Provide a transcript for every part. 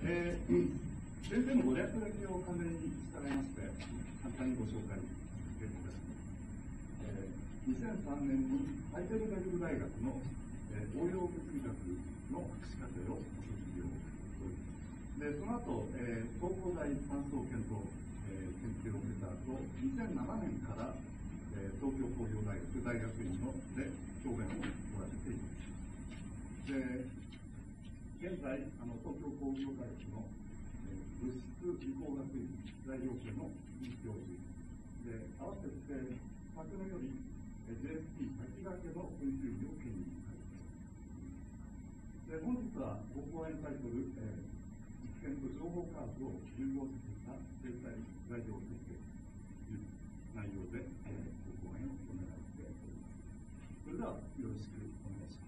先生のご略歴を完全に従いまして、簡単にご紹介しています。2003年にハイデルベルグ大学の応用物理学の博士課程を卒業で、その後、東工大産総研と研究を受けた後、2007年から、東京工業大学大学院で教鞭を取らせています。で、現在、東京工業大学の物質理工学院材料系の教授で、合わせて昨年より JSP 先駆けの研究員を兼任されています。で、本日はご講演タイトル、実験と情報科学を融合させた生態材料設計という内容で、ご講演を行われております。それではよろしくお願いします。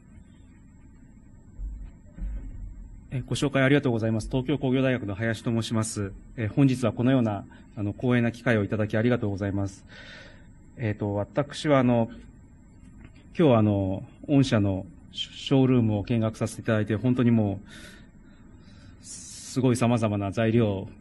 ご紹介ありがとうございます。東京工業大学の林と申します。本日はこのような光栄な機会をいただきありがとうございます。私は今日は御社のショールームを見学させていただいて、本当にもうすごい様々な材料を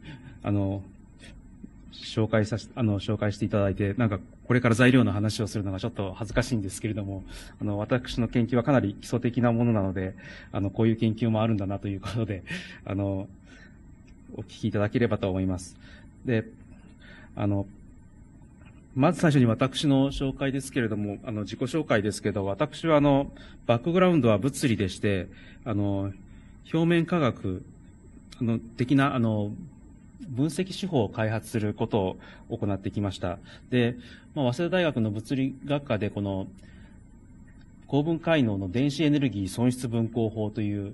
紹介していただいて、なんかこれから材料の話をするのがちょっと恥ずかしいんですけれども、私の研究はかなり基礎的なものなので、こういう研究もあるんだなということで、お聞きいただければと思います。で、まず最初に私の紹介ですけれども、自己紹介ですけど、私はバックグラウンドは物理でして、表面科学的な、分析手法を開発することを行ってきました。で、早稲田大学の物理学科でこの高分解能の電子エネルギー損失分光法という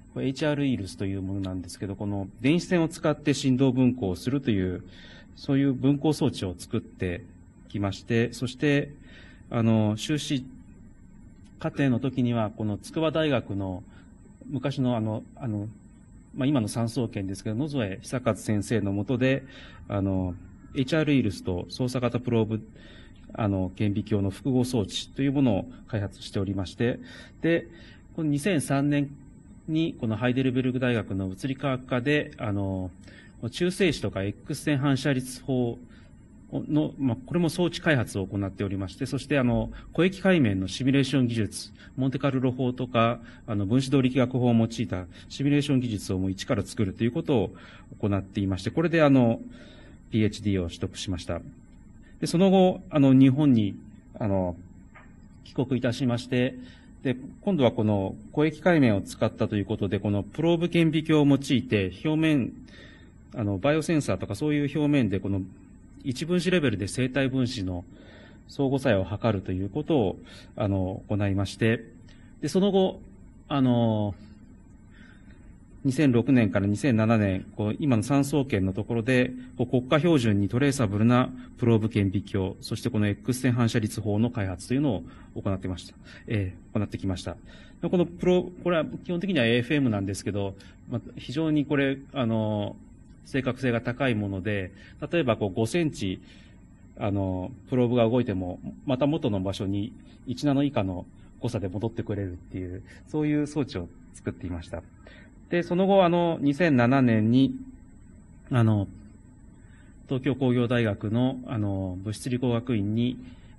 HRELS というものなんですけど、この電子線を使って振動分光をするという、そういう分光装置を作ってきまして、そして、修士課程の時には、この筑波大学の昔の今の産総研ですけど、野添久和先生の下で、HRELS と操作型プローブ、顕微鏡の複合装置というものを開発しておりまして、で、この2003年に、このハイデルベルグ大学の物理科学科で、中性子とか X 線反射率法の、これも装置開発を行っておりまして、そして湖液海面のシミュレーション技術、モンテカルロ法とか、分子動力学法を用いたシミュレーション技術をもう一から作るということを行っていまして、これでPhD を取得しました。で、その後、日本に、帰国いたしまして、で、今度はこの湖液海面を使ったということで、このプローブ顕微鏡を用いて、表面、バイオセンサーとかそういう表面でこの一分子レベルで生体分子の相互作用を測るということを、行いまして、で、その後、2006年から2007年、今の産総研のところで、国家標準にトレーサブルなプローブ顕微鏡、そしてこの X 線反射率法の開発というのを行ってきました。これは基本的には AFM なんですけど、非常にこれ、正確性が高いもので、例えば5センチ、プローブが動いても、また元の場所に1ナノ以下の誤差で戻ってくれるっていう、そういう装置を作っていました。で、その後、2007年に、東京工業大学の、物質理工学院に、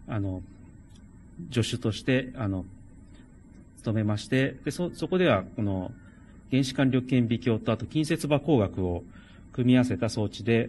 助手として、勤めまして、で、そこでは、この、原子間力顕微鏡と、あと、近接場光学を組み合わせた装置で、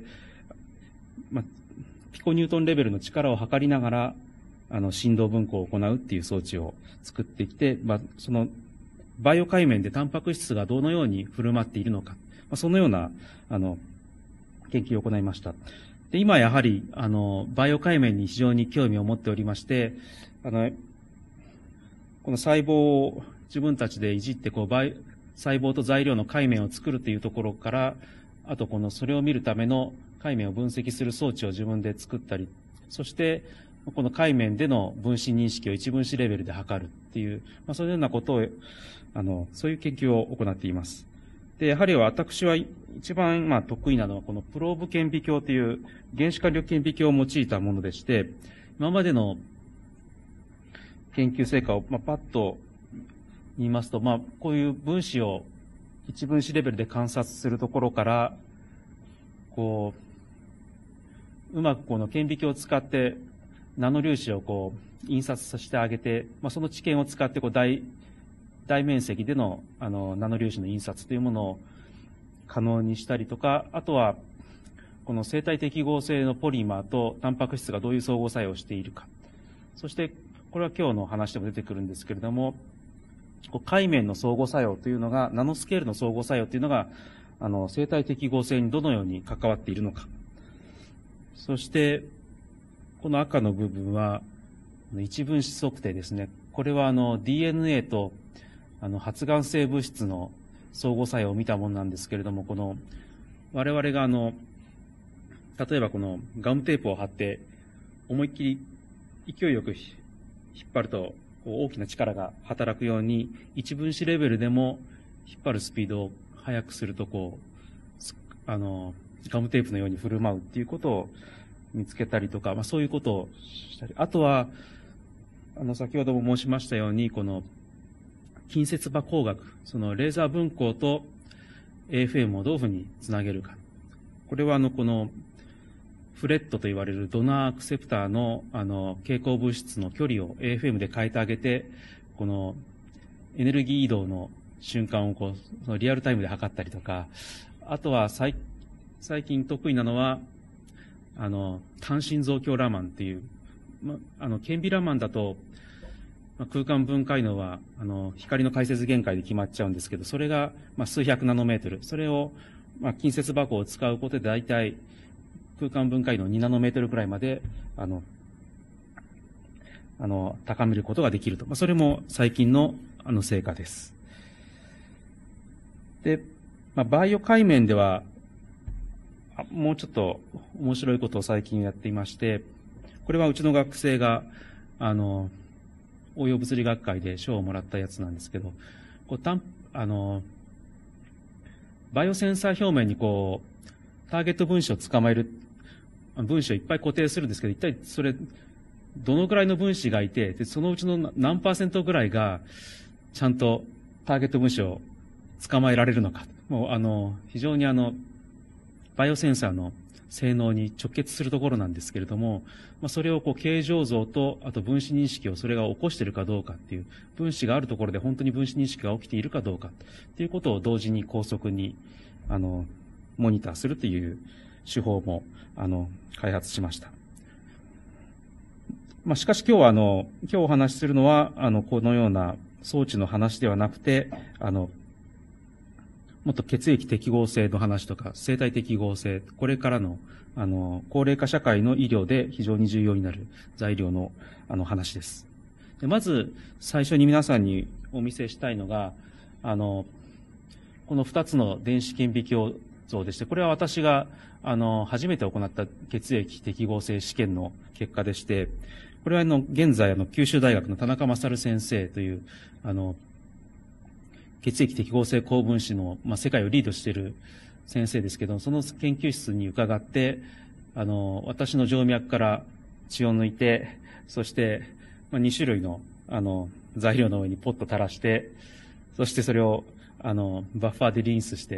ピコニュートンレベルの力を測りながら、振動分光を行うっていう装置を作ってきて、その、バイオ界面でタンパク質がどのように振る舞っているのか、そのような、研究を行いました。で、今やはり、バイオ界面に非常に興味を持っておりまして、この細胞を自分たちでいじって、細胞と材料の界面を作るというところから、あとそれを見るための界面を分析する装置を自分で作ったり、そして、この界面での分子認識を一分子レベルで測るっていう、そういうようなことを、そういう研究を行っています。で、やはり私は一番得意なのはこのプローブ顕微鏡という原子間力顕微鏡を用いたものでして、今までの研究成果をパッと見ますと、こういう分子を一分子レベルで観察するところから、うまくこの顕微鏡を使ってナノ粒子を印刷させてあげて、その知見を使って大面積でのナノ粒子の印刷というものを可能にしたりとか、あとはこの生体適合性のポリマーとタンパク質がどういう相互作用をしているか。そしてこれは今日の話でも出てくるんですけれども、界面の相互作用というのが、ナノスケールの相互作用というのが生体適合性にどのように関わっているのか。そして、この赤の部分は、一分子測定ですね。これはDNA と発がん性物質の相互作用を見たものなんですけれども、我々が例えばこのガムテープを貼って、思いっきり勢いよく引っ張ると、大きな力が働くように、一分子レベルでも引っ張るスピードを速くすると、ガムテープのように振る舞うっていうことを見つけたりとか、そういうことをしたり、あとは、先ほども申しましたように、この近接場光学、そのレーザー分光と AFM をどういうふうにつなげるか。これはこのフレットと言われるドナーアクセプターの蛍光物質の距離を AFM で変えてあげて、このエネルギー移動の瞬間をそのリアルタイムで測ったりとか、あとは最近得意なのは、単心増強ラマンっていう、顕微ラマンだと、空間分解能は、光の解説限界で決まっちゃうんですけど、それが、数百ナノメートル。それを、近接場光を使うことで、だいたい空間分解能2ナノメートルくらいまで、高めることができると。それも最近の、成果です。で、バイオ界面では、もうちょっと面白いことを最近やっていまして、これはうちの学生が、応用物理学会で賞をもらったやつなんですけど、バイオセンサー表面にターゲット分子を捕まえる、分子をいっぱい固定するんですけど、一体それ、どのくらいの分子がいて、でそのうちの何%ぐらいが、ちゃんとターゲット分子を捕まえられるのか。もう、非常にバイオセンサーの性能に直結するところなんですけれども、それを形状像と、あと分子認識をそれが起こしているかどうかっていう、分子があるところで本当に分子認識が起きているかどうかっていうことを同時に高速に、モニターするという手法も、開発しました。しかし今日は今日お話しするのは、このような装置の話ではなくて、もっと血液適合性の話とか、生体適合性、これからの、高齢化社会の医療で非常に重要になる材料の、話です。でまず、最初に皆さんにお見せしたいのが、この2つの電子顕微鏡像でして、これは私が、初めて行った血液適合性試験の結果でして、これは現在九州大学の田中勝先生という、血液適合性高分子の、世界をリードしている先生ですけど、その研究室に伺って、私の静脈から血を抜いて、そして、2種類の、材料の上にポッと垂らして、そしてそれを、バッファーでリンスして、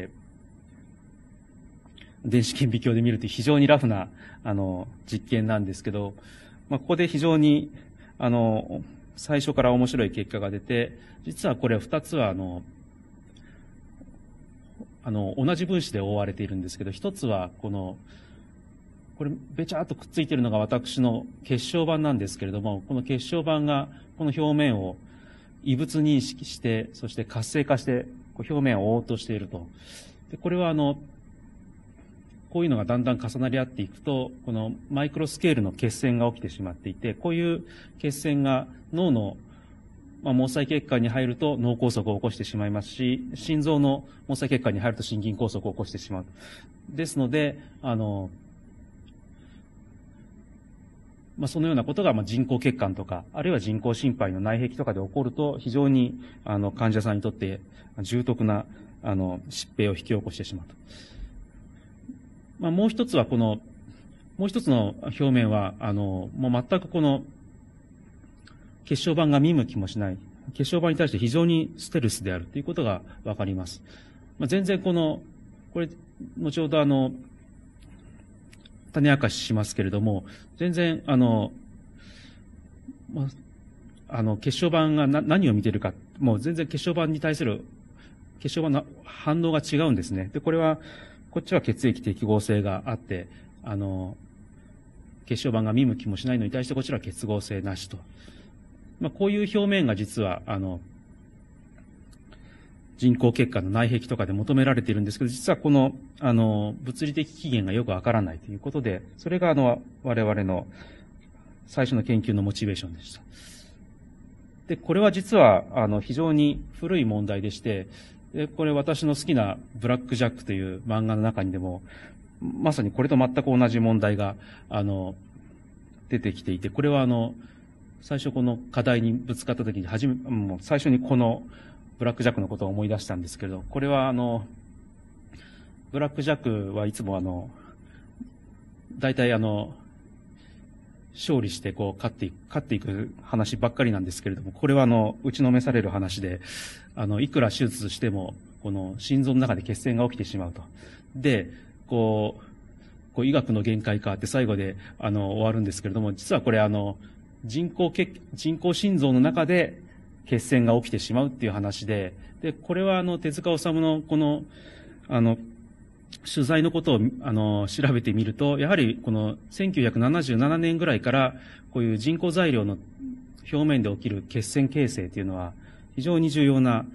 電子顕微鏡で見るという非常にラフな、実験なんですけど、ここで非常に、最初から面白い結果が出て、実はこれ2つは同じ分子で覆われているんですけど、一つはこれべちゃっとくっついているのが私の血小板なんですけれども、この血小板がこの表面を異物認識して、そして活性化して表面を覆おうとしていると。でこれはこういうのがだんだん重なり合っていくと、このマイクロスケールの血栓が起きてしまっていて、こういう血栓が脳の毛細血管に入ると脳梗塞を起こしてしまいますし、心臓の毛細血管に入ると心筋梗塞を起こしてしまう。ですので、そのようなことが人工血管とか、あるいは人工心肺の内壁とかで起こると、非常に患者さんにとって重篤な疾病を引き起こしてしまうと。もう一つはもう一つの表面は、もう全く血小板が見向きもしない。血小板に対して非常にステルスであるということがわかります。 全然これ、後ほど種明かししますけれども、全然血小板が何を見ているか、もう全然血小板に対する血小板の反応が違うんですね。で、こっちは血液適合性があって、血小板が見向きもしないのに対して、こちらは結合性なしと。こういう表面が実は、人工血管の内壁とかで求められているんですけど、実は物理的起源がよくわからないということで、それが我々の最初の研究のモチベーションでした。で、これは実は、非常に古い問題でして、で、これ私の好きなブラックジャックという漫画の中にでも、まさにこれと全く同じ問題が、出てきていて、これは最初この課題にぶつかった時にもう最初にこのブラックジャックのことを思い出したんですけれど、これはブラックジャックはいつも大体勝利して勝っていく話ばっかりなんですけれども、これは打ちのめされる話で、いくら手術しても、この心臓の中で血栓が起きてしまうと。で、医学の限界かって最後で終わるんですけれども、実はこれ人工心臓の中で血栓が起きてしまうっていう話で、これは手塚治虫の取材のことを調べてみると、やはりこの1977年ぐらいからこういう人工材料の表面で起きる血栓形成というのは非常に重要な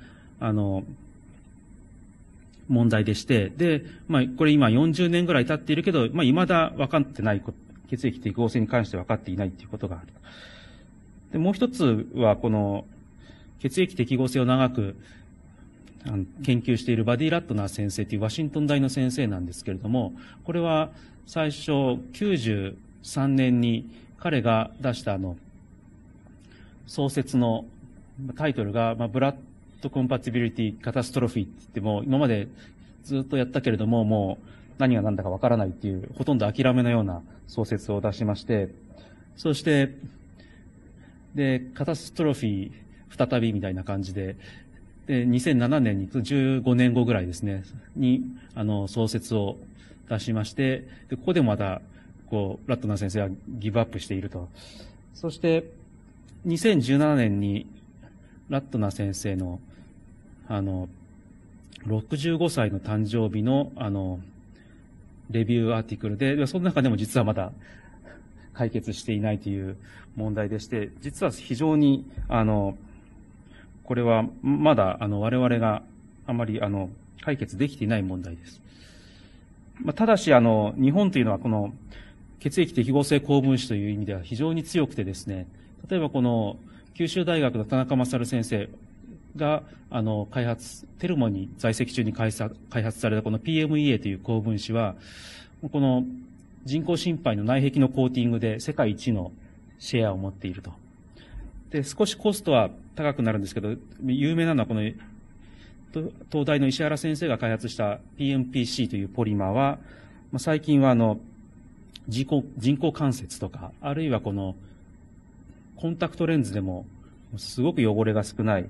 問題でして、で、これ今40年ぐらい経っているけど、未だ分かってない血液適合性に関して分かっていないということがある。で、もう一つはこの血液適合性を長く研究しているバディ・ラットナー先生というワシントン大の先生なんですけれども、これは最初93年に彼が出した創設のタイトルが、ブラッドコンパティビリティカタストロフィーって言っても、今までずっとやったけれども、もう何が何だかわからないっていう、ほとんど諦めのような創設を出しまして、そして、で、カタストロフィー再びみたいな感じで、で、2007年に15年後ぐらいですね、に、創設を出しまして、で、ここでもまた、ラットナー先生はギブアップしていると。そして、2017年に、ラットナー先生の、65歳の誕生日の、レビューアーティクルで、その中でも実はまだ解決していないという問題でして、実は非常に、これはまだ我々があまり解決できていない問題です。ただし日本というのはこの血液適合性高分子という意味では非常に強くてですね、例えばこの九州大学の田中勝先生がテルモに在籍中に開発されたこの PMEA という高分子は、この人工心肺の内壁のコーティングで世界一のシェアを持っていると。で、少しコストは高くなるんですけど、有名なのはこの東大の石原先生が開発した PMPC というポリマーは、最近は人工関節とか、あるいはこのコンタクトレンズでもすごく汚れが少ない、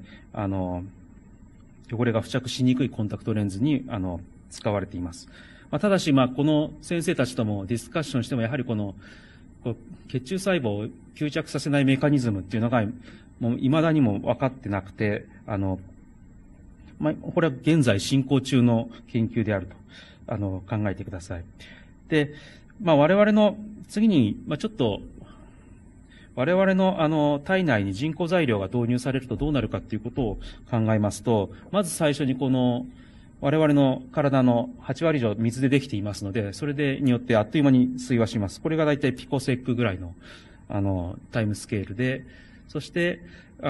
汚れが付着しにくいコンタクトレンズに使われています。ただし、この先生たちともディスカッションしても、やはりこの血中細胞を吸着させないメカニズムっていうのが、もう未だにも分かってなくて、これは現在進行中の研究であると、考えてください。で、我々の、次に、ちょっと、我々の体内に人工材料が導入されるとどうなるかということを考えますと、まず最初に我々の体の8割以上水でできていますので、それによってあっという間に水和します。これがだいたいピコセックぐらいの、タイムスケールで、そして、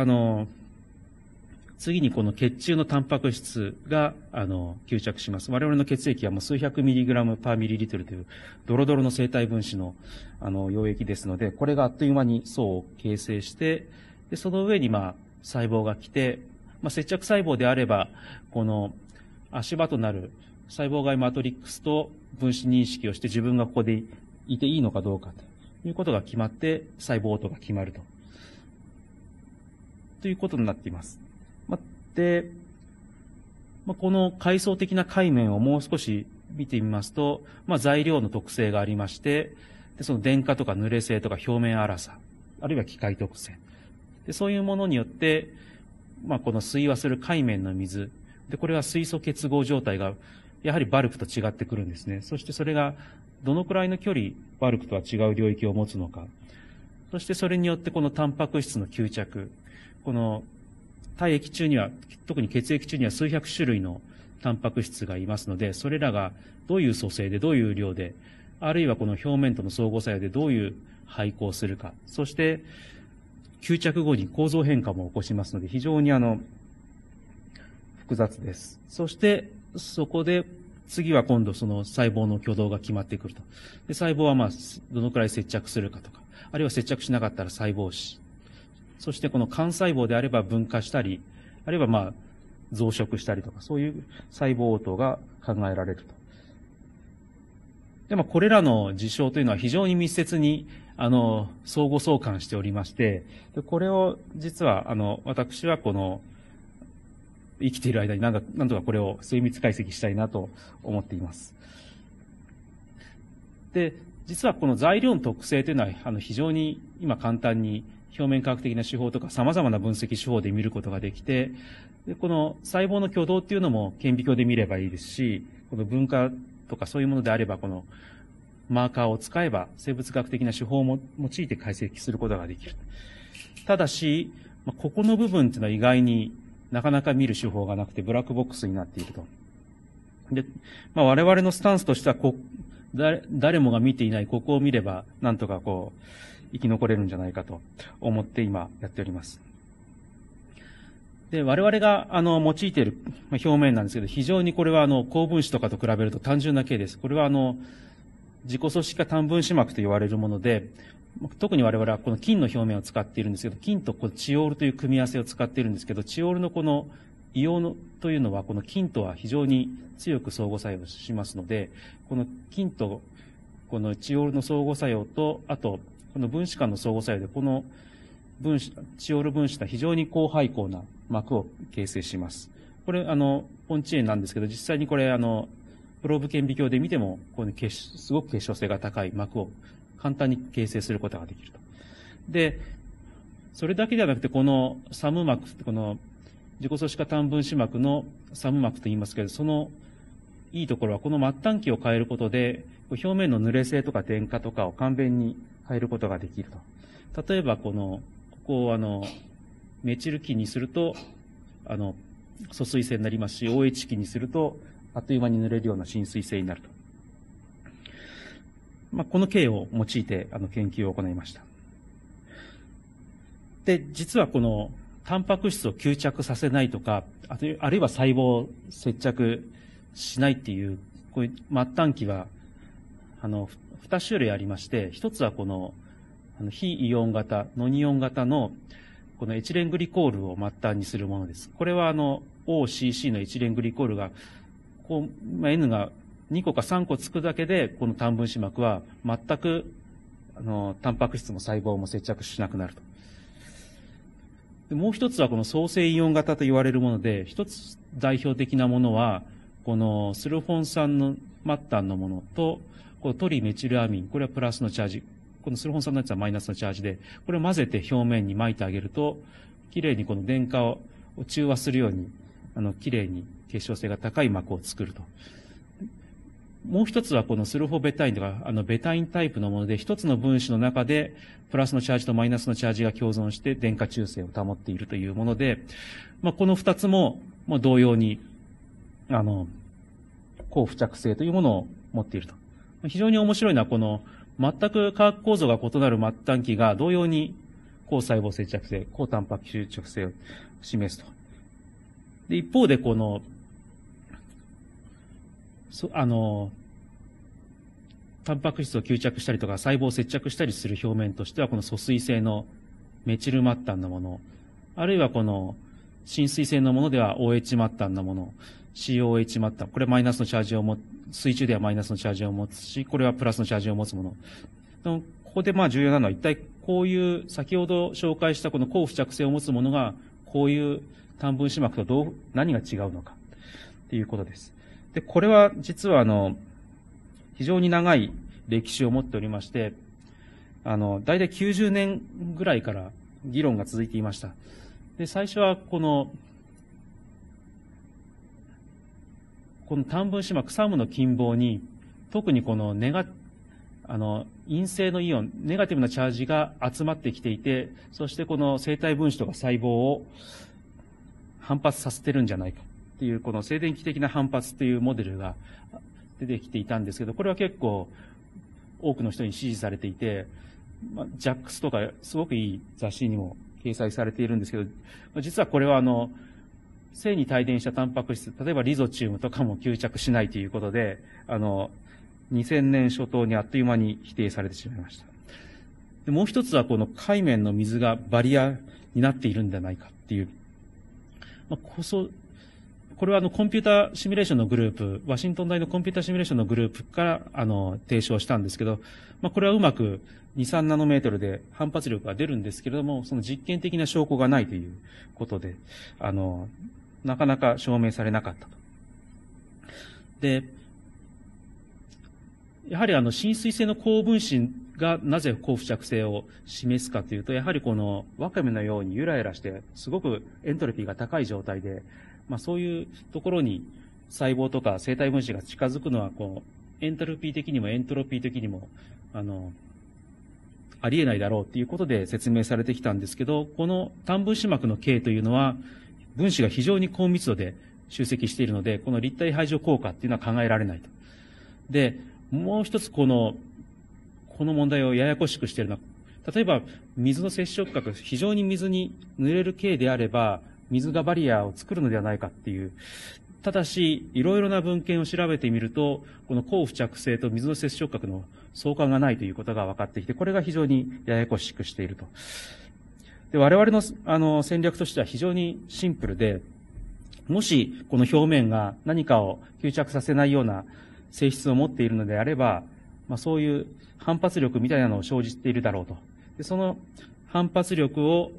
次にこの血中のタンパク質が、吸着します。我々の血液はもう数百ミリグラムパーミリリットルというドロドロの生体分子の、溶液ですので、これがあっという間に層を形成して、で、その上に細胞が来て、接着細胞であれば、この足場となる細胞外マトリックスと分子認識をして自分がここでいていいのかどうかということが決まって細胞音が決まるということになっています。で、 この階層的な界面をもう少し見てみますと、材料の特性がありまして、でその電荷とか濡れ性とか表面粗さ、あるいは機械特性。でそういうものによって、この水和する界面の水、で、これは水素結合状態が、やはりバルクと違ってくるんですね。そしてそれが、どのくらいの距離、バルクとは違う領域を持つのか。そしてそれによってこのタンパク質の吸着、この体液中には、特に血液中には数百種類のタンパク質がいますので、それらがどういう組成でどういう量で、あるいはこの表面との相互作用でどういう配合をするか、そして吸着後に構造変化も起こしますので、非常に複雑です。そしてそこで次は今度その細胞の挙動が決まってくると。で細胞はどのくらい接着するかとか、あるいは接着しなかったら細胞死。そしてこの幹細胞であれば分化したり、あるいは増殖したりとか、そういう細胞応答が考えられると。で、これらの事象というのは非常に密接に、相互相関しておりまして、でこれを実は、私はこの、生きている間になんとかこれを精密解析したいなと思っています。で、実はこの材料の特性というのは、非常に今簡単に表面科学的な手法とか様々な分析手法で見ることができて、でこの細胞の挙動っていうのも顕微鏡で見ればいいですし、この分化とかそういうものであれば、このマーカーを使えば生物学的な手法も用いて解析することができる。ただし、ここの部分っていうのは意外になかなか見る手法がなくてブラックボックスになっていると。で、我々のスタンスとしては誰もが見ていないここを見ればなんとか生き残れるんじゃないかと思って今やっております。で、我々が用いている表面なんですけど、非常にこれは高分子とかと比べると単純な形です。これは自己組織化単分子膜と言われるもので、特に我々はこの金の表面を使っているんですけど、金とチオールという組み合わせを使っているんですけど、チオールのこの硫黄というのはこの金とは非常に強く相互作用しますので、この金とこのチオールの相互作用と、あとこの分子間の相互作用でこのチオール分子は非常に高配光な膜を形成します。これポンチ塩なんですけど、実際にこれプローブ顕微鏡で見てもこのすごく結晶性が高い膜を簡単に形成することができると。で、それだけではなくてこのサム膜、この自己組織化単分子膜のサム膜と言いますけど、そのいいところはこの末端器を変えることで表面の濡れ性とか電荷とかを簡便に変えることができると。例えばここをメチル基にすると疎水性になりますし、OH 基にするとあっという間に塗れるような浸水性になると。この経を用いて研究を行いました。で、実はこのタンパク質を吸着させないとか、あるいは細胞を接着しないっていう、こういう末端器は、2種類ありまして、一つはこの、非イオン型、ノンイオン型の、このエチレングリコールを末端にするものです。これはOCC のエチレングリコールが、N が2個か3個つくだけで、この単分子膜は全く、タンパク質も細胞も接着しなくなると。でもう一つはこの相性イオン型と言われるもので、一つ代表的なものは、このスルフォン酸の末端のものと、このトリメチルアミン、これはプラスのチャージ。このスルフォン酸のやつはマイナスのチャージで、これを混ぜて表面に巻いてあげると、きれいにこの電荷を中和するように、きれいに結晶性が高い膜を作ると。もう一つはこのスルフォベタインとか、ベタインタイプのもので、一つの分子の中で、プラスのチャージとマイナスのチャージが共存して電荷中性を保っているというもので、この二つも、同様に、高付着性というものを持っていると。非常に面白いのは、この、全く化学構造が異なる末端器が同様に高細胞接着性、高タンパク質吸着性を示すと。で、一方でこの、タンパク質を吸着したりとか細胞を接着したりする表面としてはこの疎水性のメチル末端のもの、あるいはこの浸水性のものでは OH 末端のもの、COH 末端、これマイナスのチャージを水中ではマイナスのチャージを持つし、これはプラスのチャージを持つもの。ここで重要なのは一体こういう先ほど紹介したこの高付着性を持つものがこういう単分子膜と何が違うのか。 ということです。で、これは実は非常に長い歴史を持っておりまして、だいたい90年ぐらいから議論が続いていました。で、最初はこの短分子膜、サムの近傍に、特にこの陰性のイオン、ネガティブなチャージが集まってきていて、そしてこの生体分子とか細胞を反発させてるんじゃないかっていう、この静電気的な反発というモデルが出てきていたんですけど、これは結構多くの人に支持されていて、ジャックスとかすごくいい雑誌にも掲載されているんですけど、実はこれは性に帯電したタンパク質、例えばリゾチウムとかも吸着しないということで、2000年初頭にあっという間に否定されてしまいました。で、もう一つはこの海面の水がバリアになっているんじゃないかっていう。これはコンピューターシミュレーションのグループ、ワシントン大のコンピューターシミュレーションのグループから提唱したんですけど、これはうまく2、3ナノメートルで反発力が出るんですけれども、その実験的な証拠がないということで、なかなか証明されなかったと。で、やはり浸水性の高分子がなぜ高付着性を示すかというと、やはりこのワカメのようにゆらゆらしてすごくエントロピーが高い状態で、そういうところに細胞とか生体分子が近づくのはエントロピー的にもエントロピー的にもありえないだろうということで説明されてきたんですけど、この単分子膜の径というのは分子が非常に高密度で集積しているので、この立体排除効果っていうのは考えられないと。で、もう一つこの問題をややこしくしているのは、例えば水の接触角、非常に水に濡れる径であれば、水がバリアを作るのではないかっていう。ただし、いろいろな文献を調べてみると、この高付着性と水の接触角の相関がないということが分かってきて、これが非常にややこしくしていると。で、我々の戦略としては非常にシンプルで、もしこの表面が何かを吸着させないような性質を持っているのであれば、そういう反発力みたいなのを生じているだろうと。で、その反発力を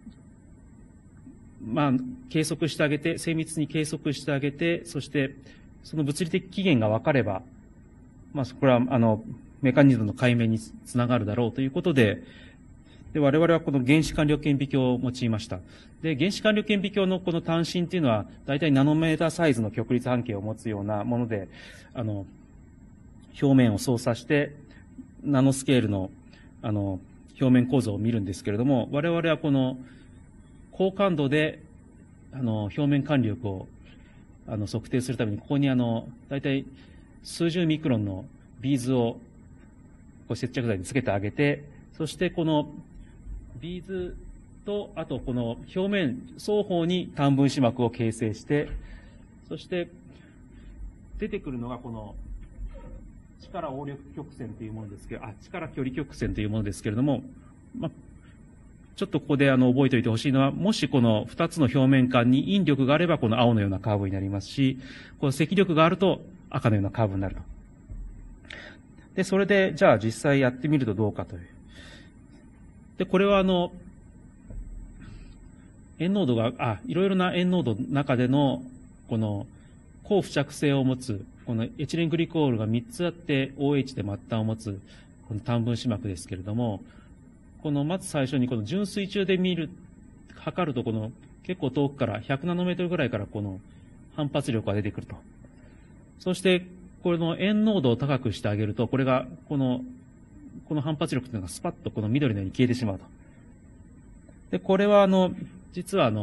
計測してあげて、精密に計測してあげて、そして、その物理的起源が分かれば、これは、メカニズムの解明につながるだろうということで、我々はこの原子間力顕微鏡を用いました。で、原子間力顕微鏡のこの単芯というのは、だいたいナノメーターサイズの極立半径を持つようなもので、表面を操作して、ナノスケールの、表面構造を見るんですけれども、我々はこの、高感度で、表面間力を、測定するために、ここにだいたい数十ミクロンのビーズを、接着剤につけてあげて、そしてこのビーズと、あとこの表面双方に単分子膜を形成して、そして出てくるのがこの力応力曲線というものですけど、力距離曲線というものですけれども、ちょっとここで覚えておいてほしいのは、もしこの2つの表面間に引力があればこの青のようなカーブになりますし、この積力があると赤のようなカーブになると。で、それで、じゃあ実際やってみるとどうかという。で、これは円濃度が、いろいろな円濃度の中での、この、高付着性を持つ、このエチレングリコールが3つあって、OH で末端を持つ、この単分子膜ですけれども、このまず最初にこの純水中で測るとこの結構遠くから100ナノメートルぐらいからこの反発力が出てくると。そしてこれの円濃度を高くしてあげると、これがこの反発力というのがスパッとこの緑のように消えてしまうと。で、これは実は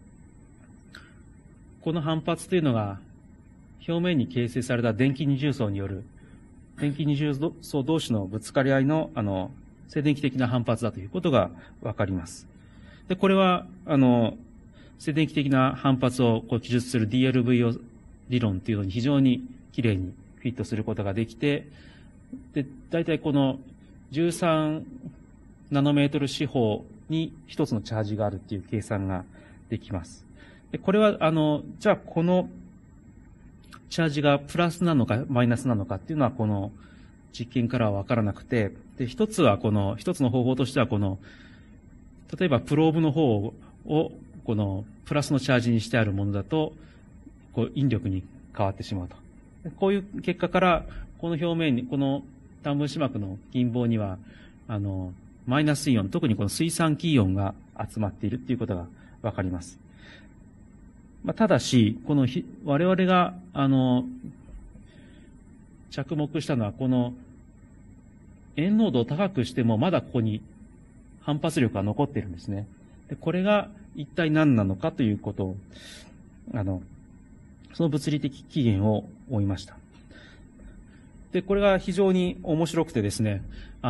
この反発というのが表面に形成された電気二重層による電気二重層同士のぶつかり合いの静電気的な反発だということがわかります。で、これは、静電気的な反発を記述する DLVO 理論というのに非常にきれいにフィットすることができて、で、大体この13ナノメートル四方に一つのチャージがあるっていう計算ができます。で、これは、じゃあこのチャージがプラスなのかマイナスなのかっていうのはこの実験からはわからなくて、で、一つの方法としては例えばプローブの方をプラスのチャージにしてあるものだと、引力に変わってしまうと。こういう結果から、この表面に、この短分子膜の銀棒には、マイナスイオン、特にこの水酸基イオンが集まっているということがわかります。ただし、この我々が、着目したのは、この塩濃度を高くしても、まだここに反発力が残っているんですね。で、これが一体何なのかということを、その物理的起源を追いました。で、これが非常に面白くてですね、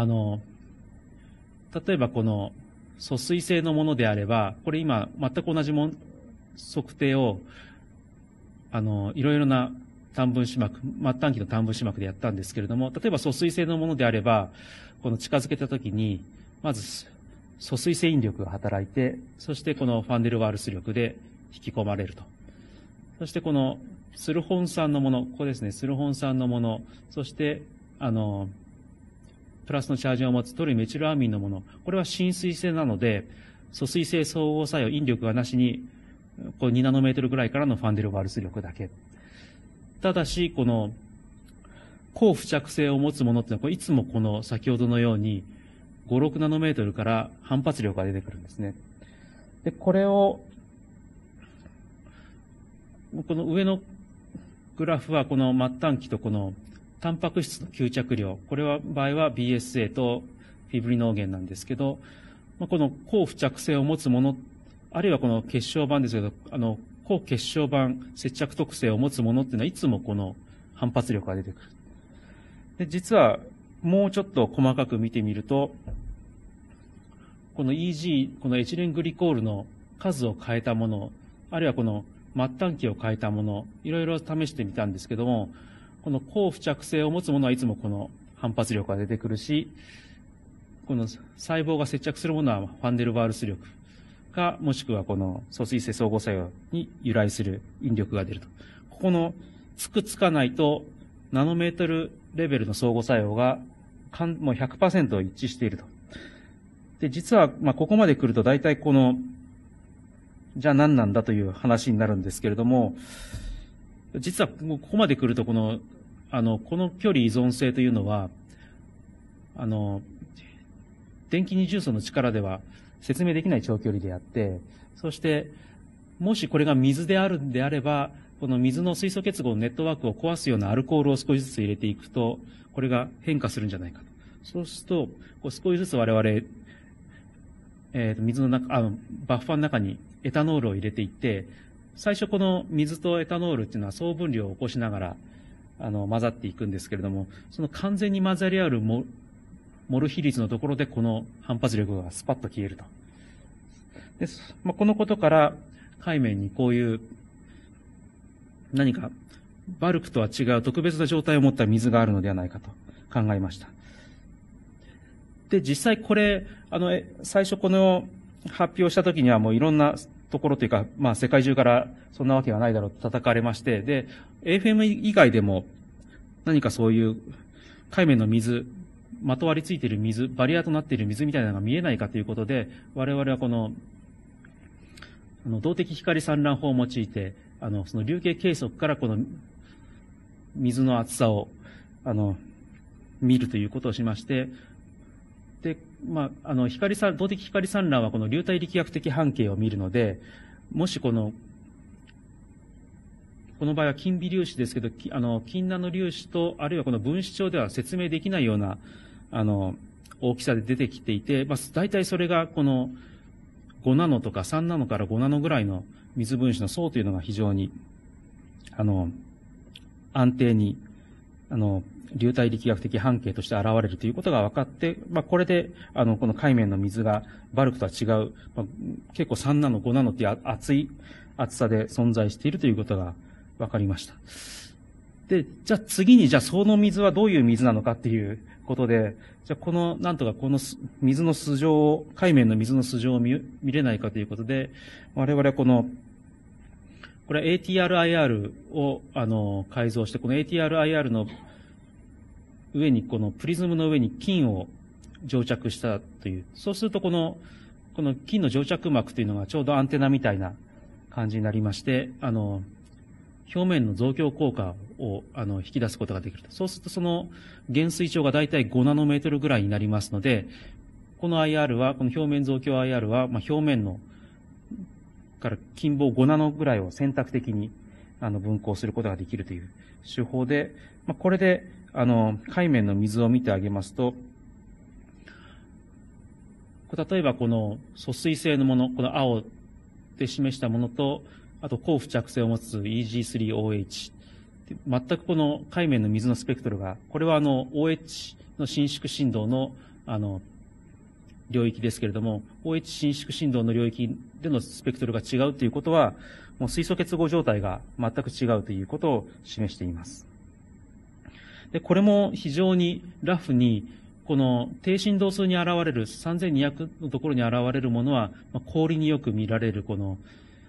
例えばこの疎水性のものであれば、これ今全く同じ測定を、いろいろな短分子膜、末端期の短分子膜でやったんですけれども、例えば疎水性のものであれば、この近づけたときに、まず疎水性引力が働いて、そしてこのファンデルワールス力で引き込まれると。そしてこのスルホン酸のもの、ここですね、スルホン酸のもの、そして、プラスのチャージを持つトリメチルアミンのもの、これは浸水性なので、疎水性相互作用、引力がなしに、こう2ナノメートルぐらいからのファンデルワールス力だけ。ただし、この、高付着性を持つものっていうのは、いつもこの先ほどのように、5、6ナノメートルから反発力が出てくるんですね。で、これを、この上のグラフはこの末端期とこのタンパク質の吸着量、これは場合は BSA とフィブリノーゲンなんですけど、この高付着性を持つもの、あるいはこの結晶板ですけど、高結晶板接着特性を持つものっていうのはいつもこの反発力が出てくる。で、実はもうちょっと細かく見てみると、この EG、このエチレングリコールの数を変えたもの、あるいはこの末端期を変えたもの、いろいろ試してみたんですけども、この高付着性を持つものはいつもこの反発力が出てくるし、この細胞が接着するものはファンデルワールス力か、もしくはこの疎水性相互作用に由来する引力が出ると。ここのつくつかないとナノメートルレベルの相互作用がもう 100% 一致していると。で、実はここまで来ると大体このじゃあ何なんだという話になるんですけれども、実はここまで来るとこの距離依存性というのは、電気二重層の力では説明できない長距離であって、そして、もしこれが水であるんであれば、この水の水素結合のネットワークを壊すようなアルコールを少しずつ入れていくと、これが変化するんじゃないかと。そうすると、少しずつ我々、水の中、バッファーの中にエタノールを入れていって、最初この水とエタノールっていうのは相分量を起こしながら、混ざっていくんですけれども、その完全に混ざり合うモル比率のところでこの反発力がスパッと消えると。で、このことから、海面にこういう、何か、バルクとは違う特別な状態を持った水があるのではないかと考えました。で、実際これ、最初この発表した時にはもういろんなところというか、世界中からそんなわけがないだろうと叩かれまして、で、AFM 以外でも何かそういう海面の水、まとわりついている水、バリアとなっている水みたいなのが見えないかということで、我々はこの、動的光散乱法を用いて、その流形計測からこの水の厚さを、見るということをしまして、で、動的光散乱はこの流体力学的半径を見るので、もしこの場合は金微粒子ですけど、金ナノ粒子と、あるいはこの分子調では説明できないような、大きさで出てきていて、大体それがこの5ナノとか3ナノから5ナノぐらいの水分子の層というのが非常に、安定に、流体力学的半径として現れるということが分かって、これで、この海面の水がバルクとは違う、結構3ナノ、5ナノっていう厚さで存在しているということが分かりました。で、じゃあ次に、その水はどういう水なのかっていうことで、なんとかこの水の素性を、海面の水の素性を見れないかということで、我々はこれは ATRIR を、改造して、この ATRIR の上に、このプリズムの上に金を蒸着したという。そうするとこの金の蒸着膜というのがちょうどアンテナみたいな感じになりまして、 表面の増強効果を引き出すことができると。そうするとその減衰長がだいたい5ナノメートルぐらいになりますので、この IR は、この表面増強 IR は、表面のから近傍5ナノぐらいを選択的に分光することができるという手法で、これで海面の水を見てあげますと、例えばこの疎水性のもの、この青で示したものと、あと高付着性を持つ EG3OH。全くこの海面の水のスペクトルが、これはOH の伸縮振動の領域ですけれども、OH 伸縮振動の領域でのスペクトルが違うということは、もう水素結合状態が全く違うということを示しています。で、これも非常にラフに、この低振動数に現れる3200のところに現れるものは、氷によく見られるこの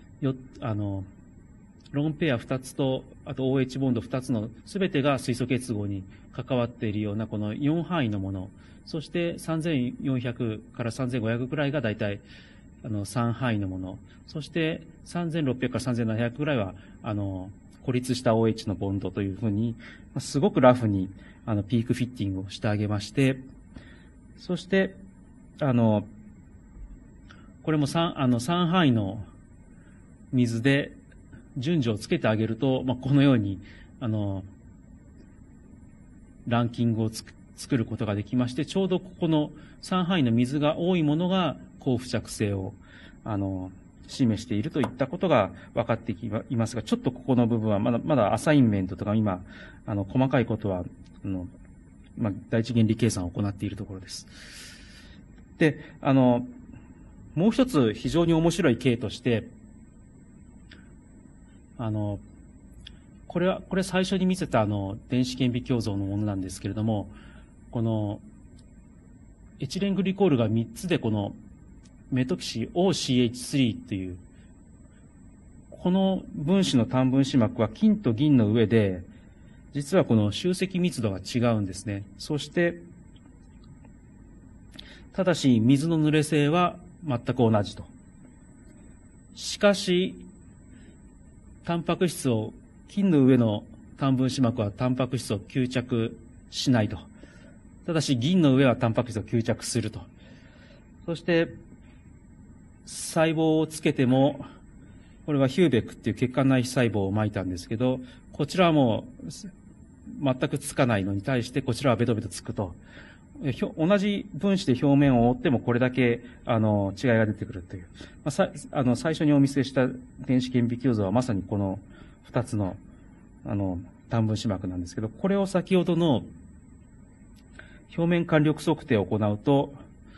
ロンペア2つと、あと OH ボンド2つのすべてが水素結合に関わっているようなこの4範囲のもの、そして3400から3500ぐらいが大体3範囲のもの、そして3600から3700ぐらいは孤立した OH のボンドというふうに、すごくラフにピークフィッティングをしてあげまして、そしてこれも3範囲の水で順序をつけてあげると、このように、ランキングを作ることができまして、ちょうどここの3範囲の水が多いものが高付着性を、示しているといったことが分かっていますが、ちょっとここの部分はまだアサインメントとか今、細かいことは、第一原理計算を行っているところです。で、もう一つ非常に面白い例として、これ最初に見せた電子顕微鏡像のものなんですけれども、このエチレングリコールが3つでこのメトキシ OCH3 という、この分子の単分子膜は金と銀の上で、実はこの集積密度が違うんですね。そして、ただし水の濡れ性は全く同じと。しかし、タンパク質を、金の上の単分子膜はタンパク質を吸着しないと。ただし銀の上はタンパク質を吸着すると。そして、細胞をつけても、これはヒューベックっていう血管内皮細胞を巻いたんですけど、こちらはもう全くつかないのに対して、こちらはベトベトつくと。同じ分子で表面を覆ってもこれだけ違いが出てくるという。最初にお見せした電子顕微鏡像はまさにこの2つの単分子膜なんですけど、これを先ほどの表面間力測定を行うと、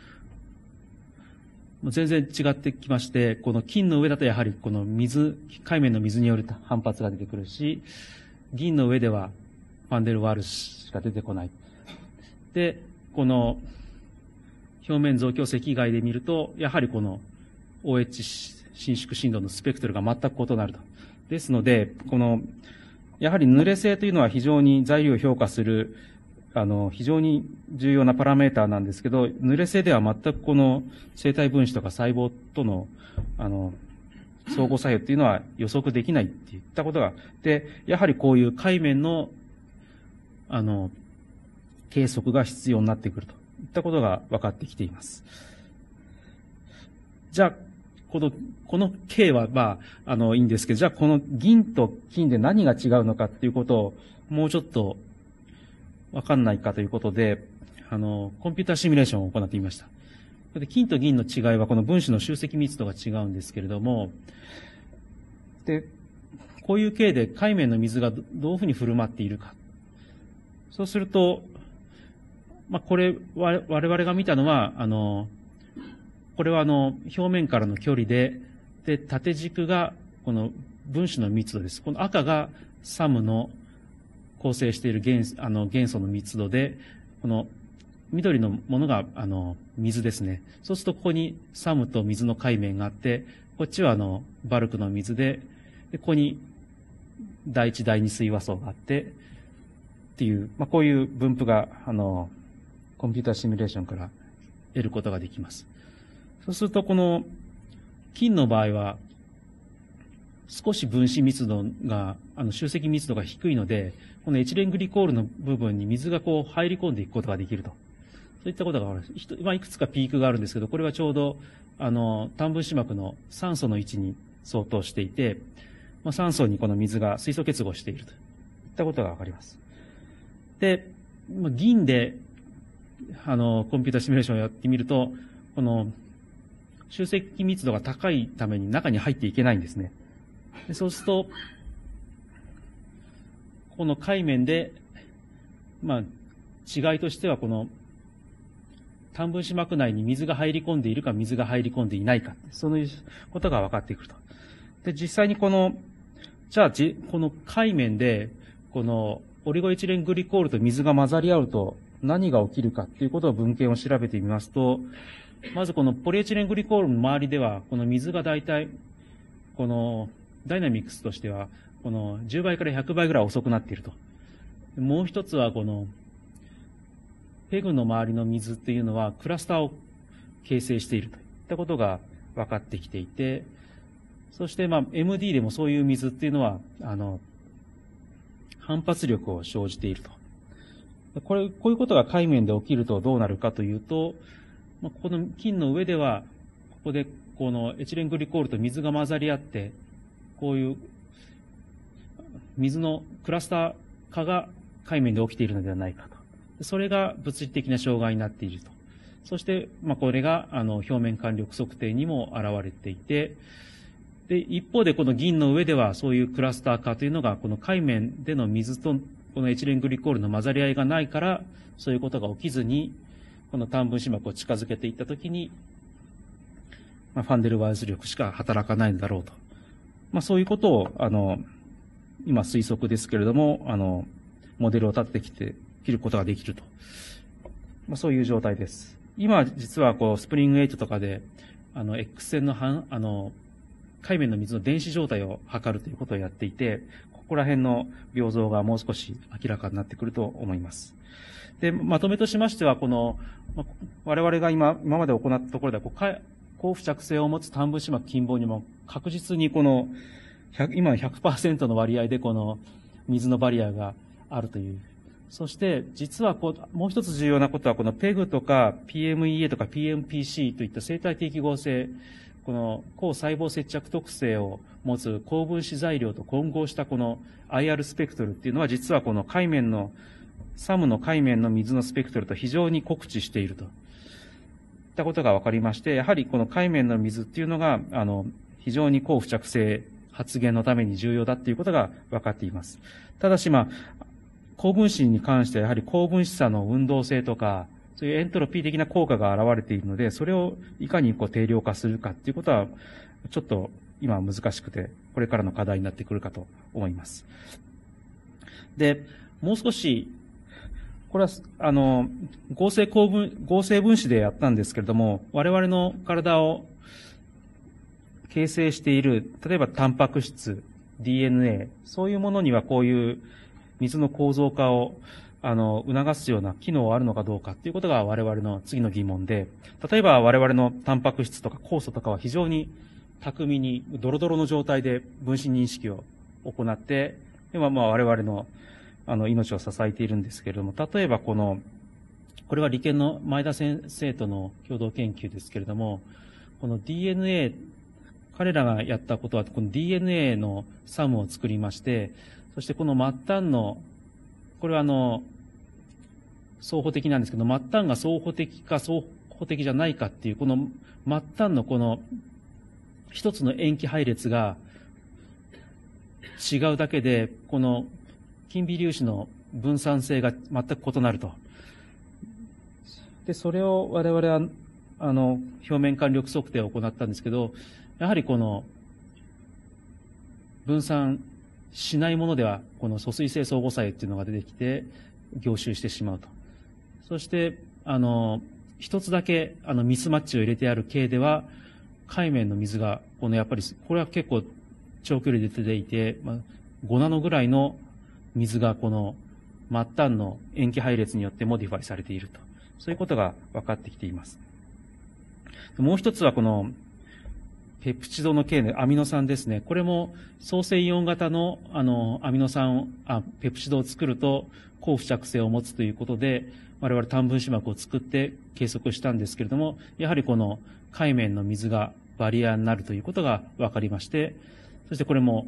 全然違ってきまして、この金の上だとやはりこの海面の水による反発が出てくるし、銀の上ではファンデルワールしか出てこない。で、この表面増強赤外で見ると、やはりこの OH 伸縮振動のスペクトルが全く異なると。ですので、やはり濡れ性というのは非常に材料を評価する非常に重要なパラメーターなんですけど、濡れ性では全くこの生体分子とか細胞との、相互作用っていうのは予測できないっていったことが、で、やはりこういう海面の、計測が必要になってくるといったことが分かってきています。じゃあ、この計は、いいんですけど、じゃあこの銀と金で何が違うのかっていうことをもうちょっとわかんないかということで、コンピューターシミュレーションを行ってみました。で金と銀の違いはこの分子の集積密度が違うんですけれども、で、こういう経で海面の水がどういうふうに振る舞っているか。そうすると、これ、我々が見たのは、これは表面からの距離で、縦軸がこの分子の密度です。この赤がサムの構成している元素の密度で、この緑のものが水ですね。そうするとここにサムと水の海面があって、こっちはバルクの水で、ここに第一第二水和層があって、っていう、こういう分布がコンピューターシミュレーションから得ることができます。そうするとこの金の場合は少し分子密度が集積密度が低いので、このエチレングリコールの部分に水がこう入り込んでいくことができると。そういったことがある。いくつかピークがあるんですけど、これはちょうど、単分子膜の酸素の位置に相当していて、酸素にこの水が水素結合しているといったことがわかります。で、銀で、コンピュータシミュレーションをやってみると、この、集積密度が高いために中に入っていけないんですね。でそうすると、この界面で、違いとしてはこの、単分子膜内に水が入り込んでいるか水が入り込んでいないか、そういうことが分かってくると。で、実際にこの、この界面で、このオリゴエチレングリコールと水が混ざり合うと何が起きるかっていうことを文献を調べてみますと、まずこのポリエチレングリコールの周りでは、この水が大体、このダイナミクスとしては、この10倍から100倍ぐらい遅くなっていると。もう一つはこの、ペグの周りの水っていうのはクラスターを形成しているといったことが分かってきていて、そしてMD でもそういう水っていうのは、反発力を生じていると。こういうことが界面で起きるとどうなるかというと、この金の上では、ここでこのエチレングリコールと水が混ざり合って、こういう水のクラスター化が界面で起きているのではないかと。それが物理的な障害になっていると。そして、これが表面間力測定にも現れていて、で、一方でこの銀の上ではそういうクラスター化というのが、この界面での水とこのエチレングリコールの混ざり合いがないから、そういうことが起きずに、この単分子膜を近づけていったときに、ファンデルワイス力しか働かないんだろうと。そういうことを、今推測ですけれども、モデルを立てて切ることができると。そういう状態です。今、実はスプリング8とかで、X 線の界面の水の電子状態を測るということをやっていて、ここら辺の描像がもう少し明らかになってくると思います。で、まとめとしましては、我々が今まで行ったところでは、高付着性を持つ単分子膜近傍にも確実に今 100% の割合でこの水のバリアがあるという。そして、実はもう一つ重要なことは、この PEG とか PMEA とか PMPC といった生態適合性、この高細胞接着特性を持つ高分子材料と混合したこの IR スペクトルっていうのは、実はこのサムの界面の水のスペクトルと非常に酷似しているといったことが分かりまして、やはりこの界面の水っていうのが、非常に高付着性発現のために重要だっていうことが分かっています。ただし、高分子に関してはやはり高分子差の運動性とか、そういうエントロピー的な効果が現れているので、それをいかに定量化するかっていうことは、ちょっと今は難しくて、これからの課題になってくるかと思います。で、もう少し、これは、合成分子でやったんですけれども、我々の体を形成している、例えばタンパク質、DNA、そういうものにはこういう水の構造化を促すような機能はあるのかどうかっていうことが我々の次の疑問で、例えば我々のタンパク質とか酵素とかは非常に巧みにドロドロの状態で分子認識を行って、で我々の命を支えているんですけれども、例えばこれは理研の前田先生との共同研究ですけれども、この DNA、彼らがやったことは、この DNA のサムを作りまして、そしてこの末端の、これは双方的なんですけど、末端が双方的か双方的じゃないかっていう、この末端のこの一つの塩基配列が違うだけで、この近微粒子の分散性が全く異なると。で、それを我々は、表面間力測定を行ったんですけど、やはりこの分散しないものでは、この疎水性相互作用っていうのが出てきて、凝集してしまうと。そして、一つだけ、ミスマッチを入れてある系では、界面の水が、やっぱり、これは結構長距離で出ていて、5ナノぐらいの水がこの末端の塩基配列によってモディファイされていると。そういうことが分かってきています。もう一つはこの、 ペプチドの系のアミノ酸ですね。これも相性イオン型のアミノ酸ペプチドを作ると高付着性を持つということで、我々単分子膜を作って計測したんですけれども、やはりこの海面の水がバリアになるということが分かりまして、そしてこれも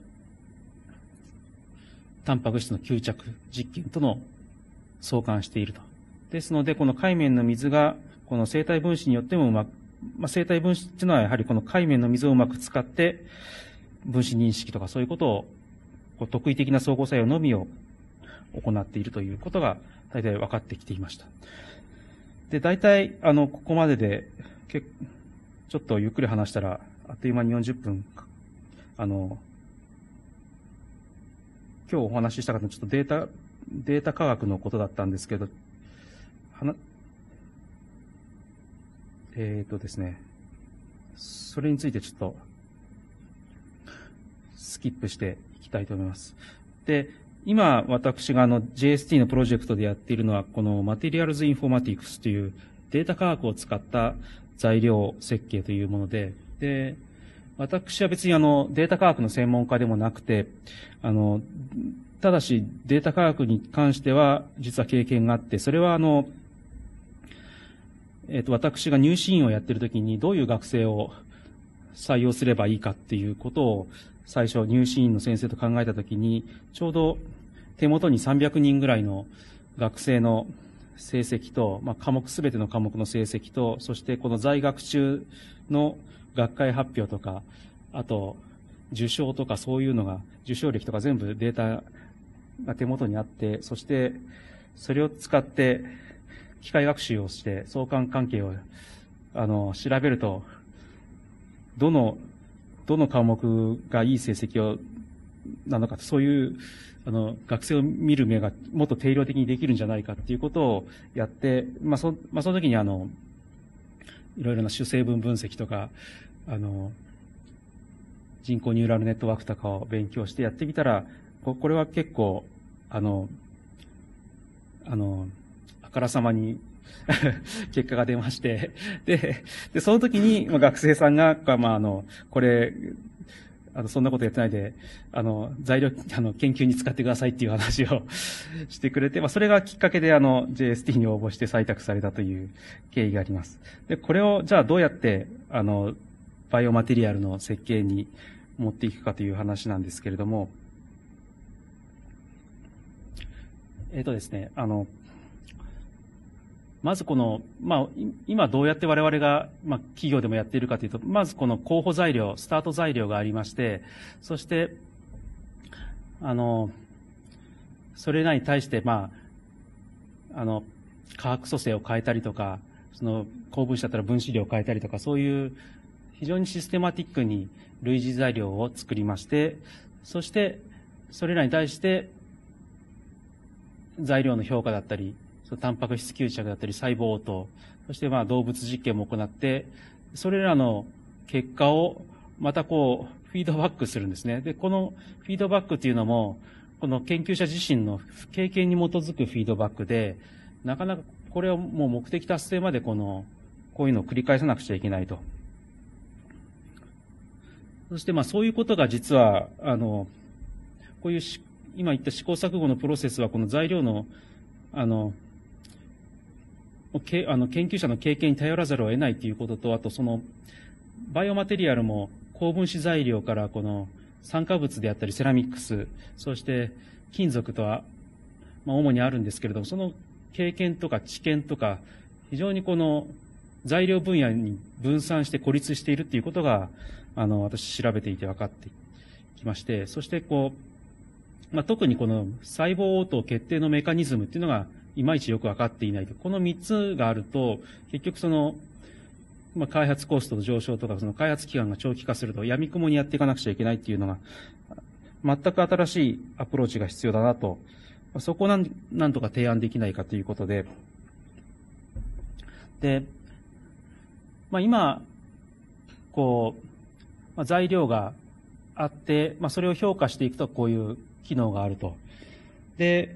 タンパク質の吸着実験との相関していると。ですので、この海面の水がこの生体分子によってもうまく、生体分子っていうのはやはりこの海面の水をうまく使って分子認識とかそういうことを特異的な相互作用のみを行っているということが大体分かってきていました。で、大体ここまででちょっとゆっくり話したらあっという間に40分今日お話ししたかったちょっとデータ科学のことだったんですけど、ですね、それについてちょっとスキップしていきたいと思います。で、今私がJST のプロジェクトでやっているのはこのマテリアルズインフォマティクスというデータ科学を使った材料設計というもので、私は別にデータ科学の専門家でもなくて、ただしデータ科学に関しては実は経験があって、それは私が入試院をやっているときにどういう学生を採用すればいいかっていうことを最初入試院の先生と考えたときに、ちょうど手元に300人ぐらいの学生の成績と、すべての科目の成績と、そしてこの在学中の学会発表とか、あと受賞とかそういうのが、受賞歴とか全部データが手元にあって、そしてそれを使って機械学習をして相関関係を調べると、どの科目がいい成績なのか、そういう学生を見る目がもっと定量的にできるんじゃないかっていうことをやって、その時にいろいろな主成分分析とか人工ニューラルネットワークとかを勉強してやってみたら、これは結構あからさまに結果が出まして、で、その時に、学生さんが、これ、そんなことやってないで、材料、研究に使ってくださいっていう話をしてくれて、それがきっかけでJST に応募して採択されたという経緯があります。で、これを、じゃあどうやって、バイオマテリアルの設計に持っていくかという話なんですけれども、ですね、まずこの、今どうやって我々が、企業でもやっているかというと、まずこの候補材料、スタート材料がありまして、そして、それらに対して、化学組成を変えたりとか、その高分子だったら分子量を変えたりとか、そういう非常にシステマティックに類似材料を作りまして、そして、それらに対して、材料の評価だったり、タンパク質吸着だったり細胞応答、そして動物実験も行って、それらの結果をまたフィードバックするんですね。で、このフィードバックっていうのも、この研究者自身の経験に基づくフィードバックで、なかなかこれをもう目的達成までこういうのを繰り返さなくちゃいけないと。そしてそういうことが実は、こういう今言った試行錯誤のプロセスはこの材料の、研究者の経験に頼らざるを得ないということと、あとバイオマテリアルも高分子材料からこの酸化物であったりセラミックス、そして金属とは、主にあるんですけれども、その経験とか知見とか、非常にこの材料分野に分散して孤立しているということが、私調べていて分かってきまして、そして特にこの細胞応答決定のメカニズムっていうのがいまいちよく分かっていないと。この3つがあると、結局開発コストの上昇とか、開発期間が長期化すると、闇雲にやっていかなくちゃいけないっていうのが、全く新しいアプローチが必要だなと、そこをなんとか提案できないかということで、で、今、材料があって、それを評価していくとこういう機能があると。で、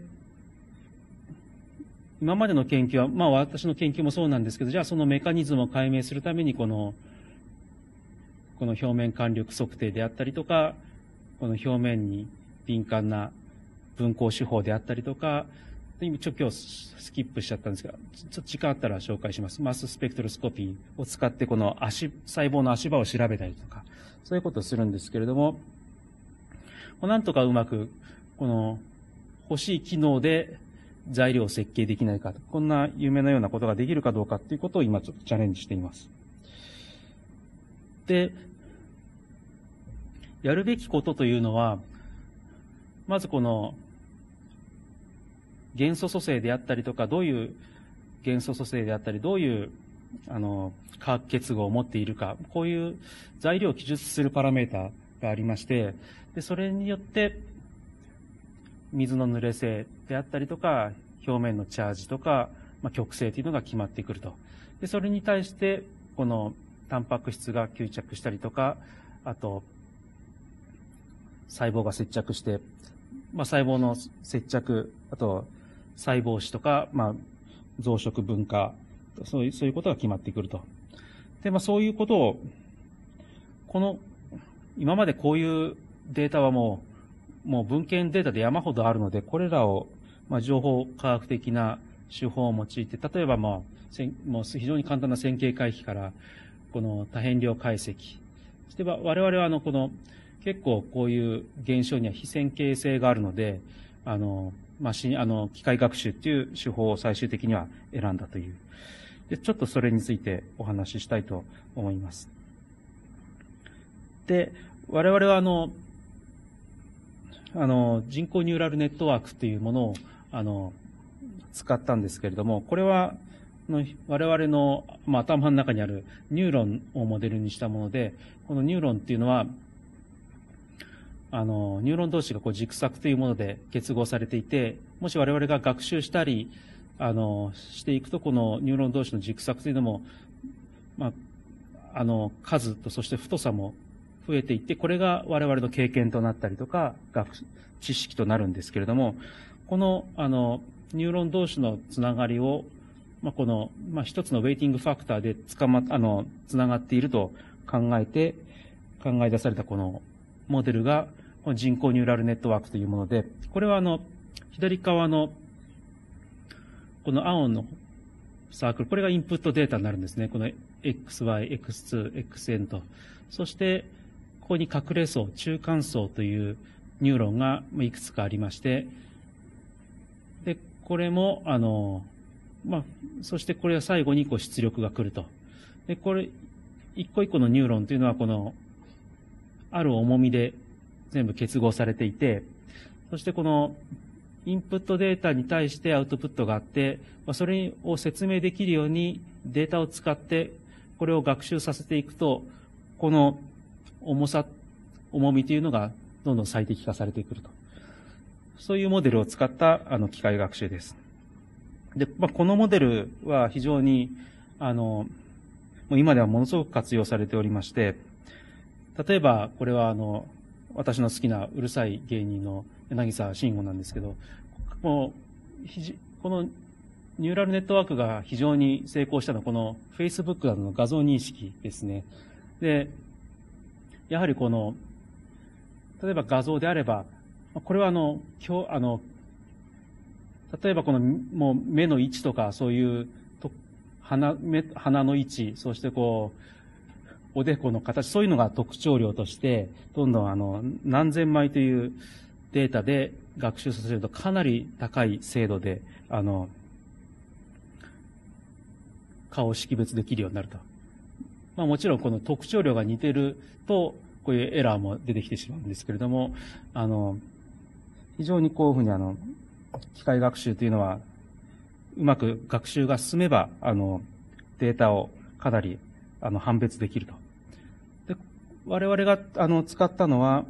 今までの研究は、私の研究もそうなんですけど、じゃあそのメカニズムを解明するためにこの表面間力測定であったりとか、この表面に敏感な分光手法であったりとか、今日スキップしちゃったんですが、ちょっと時間あったら紹介します。マススペクトルスコピーを使ってこの細胞の足場を調べたりとか、そういうことをするんですけれども、なんとかうまくこの欲しい機能で材料を設計できないか、こんな夢のようなことができるかどうかということを今ちょっとチャレンジしています。で、やるべきことというのは、まずこの元素組成であったりとか、どういう元素組成であったり、どういう化学結合を持っているか、こういう材料を記述するパラメータがありまして、でそれによって水の濡れ性であったりとか、表面のチャージとか、極性というのが決まってくると。でそれに対してこのタンパク質が吸着したりとか、あと細胞が接着して、細胞の接着、あと細胞死とか、増殖分化、そういうことが決まってくると。で、そういうことを、今までこういうデータはもう文献データで山ほどあるので、これらを、情報科学的な手法を用いて、例えばもう非常に簡単な線形回帰から、この多変量解析。そして我々は結構こういう現象には非線形性があるので、機械学習っていう手法を最終的には選んだという。で、ちょっとそれについてお話ししたいと思います。で、我々は人工ニューラルネットワークというものを、使ったんですけれども、これは、我々の、頭の中にあるニューロンをモデルにしたもので、このニューロンっていうのは、ニューロン同士が軸索というもので結合されていて、もし我々が学習したり、していくと、このニューロン同士の軸索というのも、数とそして太さも増えていって、これが我々の経験となったりとか、知識となるんですけれども、この、ニューロン同士のつながりを、一つのウェイティングファクターでつながっていると考え出されたこのモデルが、人工ニューラルネットワークというもので、これは左側の、この青のサークル、これがインプットデータになるんですね。この XY、X2、XN と。そして、ここに隠れ層、中間層というニューロンがいくつかありまして、で、これも、そしてこれは最後に出力が来ると。で、これ、一個一個のニューロンというのはある重みで全部結合されていて、そしてこのインプットデータに対してアウトプットがあって、それを説明できるようにデータを使ってこれを学習させていくと、この重みというのがどんどん最適化されてくると。そういうモデルを使った機械学習です。で、このモデルは非常にもう今ではものすごく活用されておりまして、例えばこれは私の好きなうるさい芸人の柳沢慎吾なんですけど、このニューラルネットワークが非常に成功したのはこの Facebook などの画像認識ですね。で、やはり例えば画像であれば、これは例えばもう目の位置とかそういう鼻の位置、そしておでこの形、そういうのが特徴量として、どんどん何千枚というデータで学習させるとかなり高い精度で、顔を識別できるようになると。もちろんこの特徴量が似てると、こういうエラーも出てきてしまうんですけれども、非常にこういうふうに機械学習というのは、うまく学習が進めば、データをかなり、判別できると。で、我々が、使ったのは、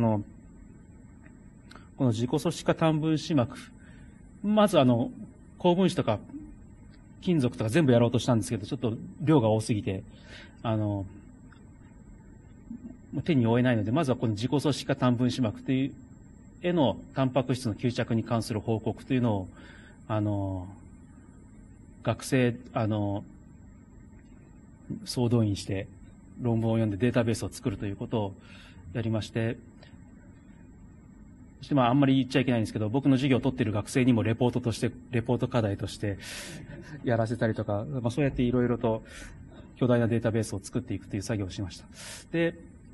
この自己組織化単分子膜。まず高分子とか、金属とか全部やろうとしたんですけど、ちょっと量が多すぎて、手に負えないので、まずはこの自己組織化単分子膜というへのタンパク質の吸着に関する報告というのを、学生、総動員して論文を読んでデータベースを作るということをやりまして、そしてあんまり言っちゃいけないんですけど、僕の授業を取っている学生にもレポート課題としてやらせたりとか、そうやっていろいろと巨大なデータベースを作っていくという作業をしました。で、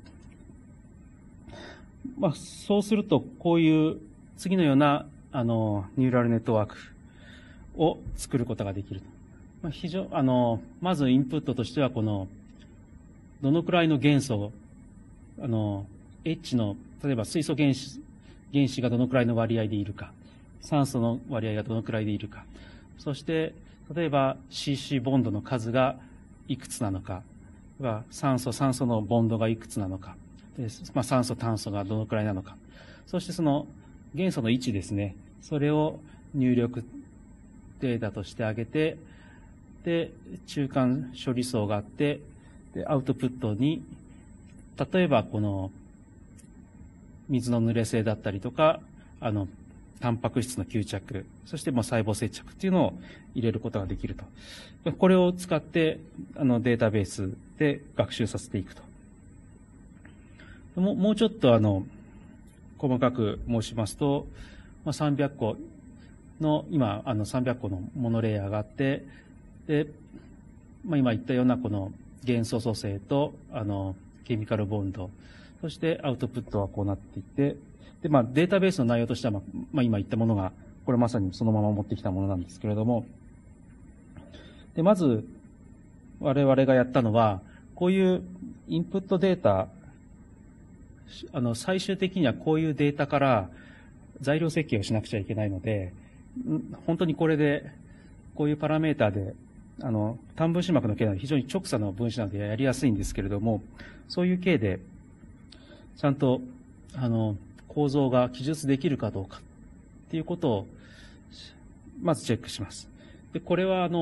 そうすると、こういう次のような、ニューラルネットワークを作ることができる。まずインプットとしては、どのくらいの元素、H の、例えば水素原子がどのくらいの割合でいるか、酸素の割合がどのくらいでいるか、そして、例えば CC ボンドの数がいくつなのか、酸素のボンドがいくつなのか、で酸素、炭素がどのくらいなのか、そしてその元素の位置ですね、それを入力データとしてあげて、で、中間処理層があって、で、アウトプットに、例えば水の濡れ性だったりとか、タンパク質の吸着、そして細胞接着っていうのを入れることができると。これを使って、データベースで学習させていくと。もうちょっと細かく申しますと、300個の、今、300個のモノレイヤーがあって、で、今言ったようなこの元素組成と、ケミカルボンド、そしてアウトプットはこうなっていって、で、データベースの内容としては、今言ったものが、これまさにそのまま持ってきたものなんですけれども、で、まず、我々がやったのは、こういうインプットデータ、最終的にはこういうデータから材料設計をしなくちゃいけないので、本当にこれで、こういうパラメータで、単分子膜の形なので非常に直差の分子なのでやりやすいんですけれども、そういう形で、ちゃんと、構造が記述できるかどうかっていうことを、まずチェックします。で、これは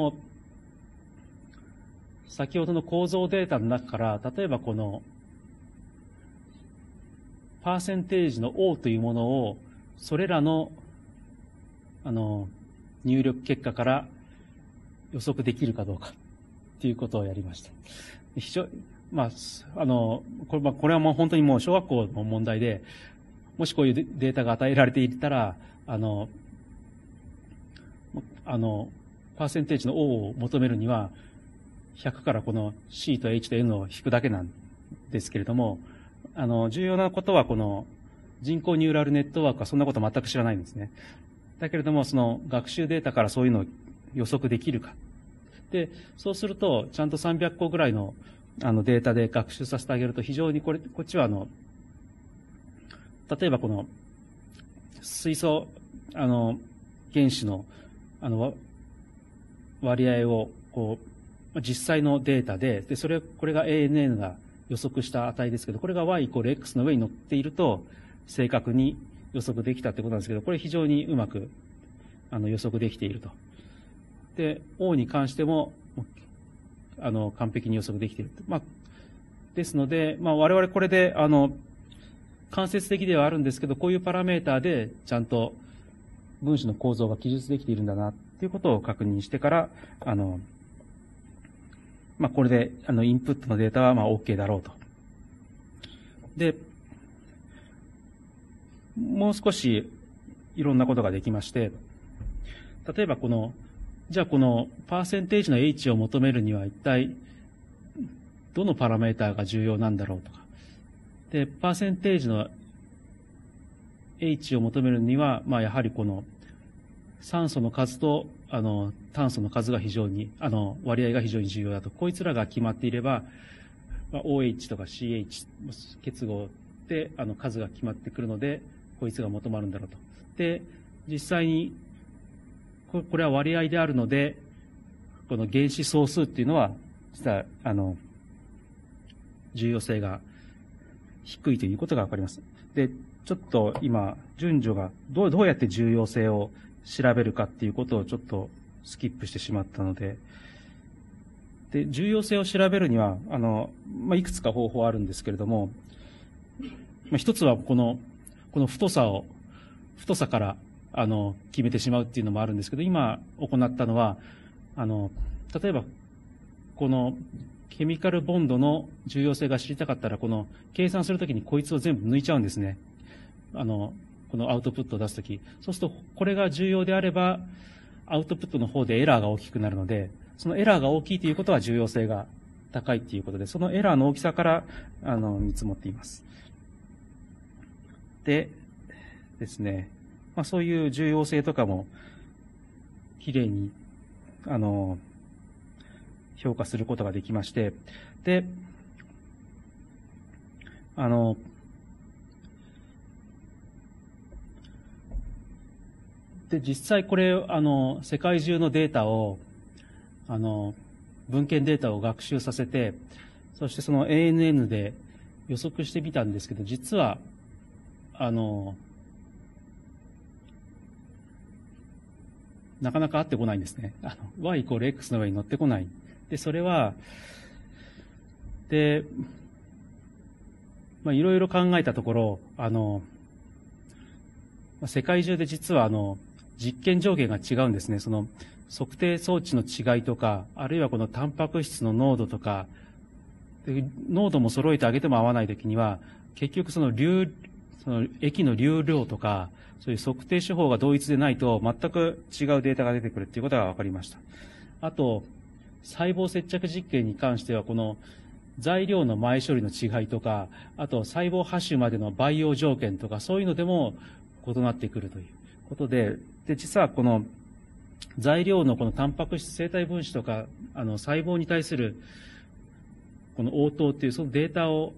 先ほどの構造データの中から、例えばパーセンテージの O というものを、それらの、入力結果から予測できるかどうかっていうことをやりました。非常、これはもう本当にもう小学校の問題で、もしこういうデータが与えられていたら、パーセンテージの O を求めるには、100からこの C と H と N を引くだけなんですけれども、重要なことはこの人工ニューラルネットワークはそんなこと全く知らないんですね。だけれども、その学習データからそういうのを予測できるか。で、そうすると、ちゃんと300個ぐらいのデータで学習させてあげると非常にこっちは例えばこの水素、原子の、割合を、実際のデータで、これが ANN が予測した値ですけど、これが y イコール x の上に乗っていると、正確に予測できたってことなんですけど、これ非常にうまく、予測できていると。で、O に関しても、完璧に予測できている。ですので、我々これで、間接的ではあるんですけど、こういうパラメーターでちゃんと分子の構造が記述できているんだな、っていうことを確認してから、これで、インプットのデータは、OK だろうと。で、もう少しいろんなことができまして、例えばじゃあこのパーセンテージの H を求めるには一体どのパラメーターが重要なんだろうとか。で、パーセンテージの H を求めるには、やはり酸素の数と、炭素の数が非常に、割合が非常に重要だと。こいつらが決まっていれば、OH とか CH 結合で、数が決まってくるので、こいつが求まるんだろうと。で、実際に、これは割合であるので、この原子総数っていうのは、実は、重要性が低いということがわかります。で、ちょっと今、順序がどうやって重要性を調べるかっていうことをちょっとスキップしてしまったので、で、重要性を調べるには、いくつか方法あるんですけれども、一つはこの太さから、決めてしまうっていうのもあるんですけど、今行ったのは、例えば、このケミカルボンドの重要性が知りたかったら、この計算するときにこいつを全部抜いちゃうんですね。このアウトプットを出すとき。そうすると、これが重要であれば、アウトプットの方でエラーが大きくなるので、そのエラーが大きいということは重要性が高いということで、そのエラーの大きさから、見積もっています。でですね、そういう重要性とかも、きれいに、評価することができまして、で、実際これ、世界中のデータを、文献データを学習させて、そしてその ANN で予測してみたんですけど、実は、なかなか合ってこないんですね。y イコール x の上に乗ってこない。で、それは、で、いろいろ考えたところ、世界中で実は実験条件が違うんですね。その測定装置の違いとか、あるいはこのタンパク質の濃度とか、で濃度も揃えてあげても合わないときには、結局その液の流量とか、そういう測定手法が同一でないと全く違うデータが出てくるっていうことが分かりました。あと、細胞接着実験に関しては、この材料の前処理の違いとか、あと細胞播種までの培養条件とか、そういうのでも異なってくるということで、実はこの材料のこのタンパク質、生体分子とか、細胞に対するこの応答っていうそのデータを、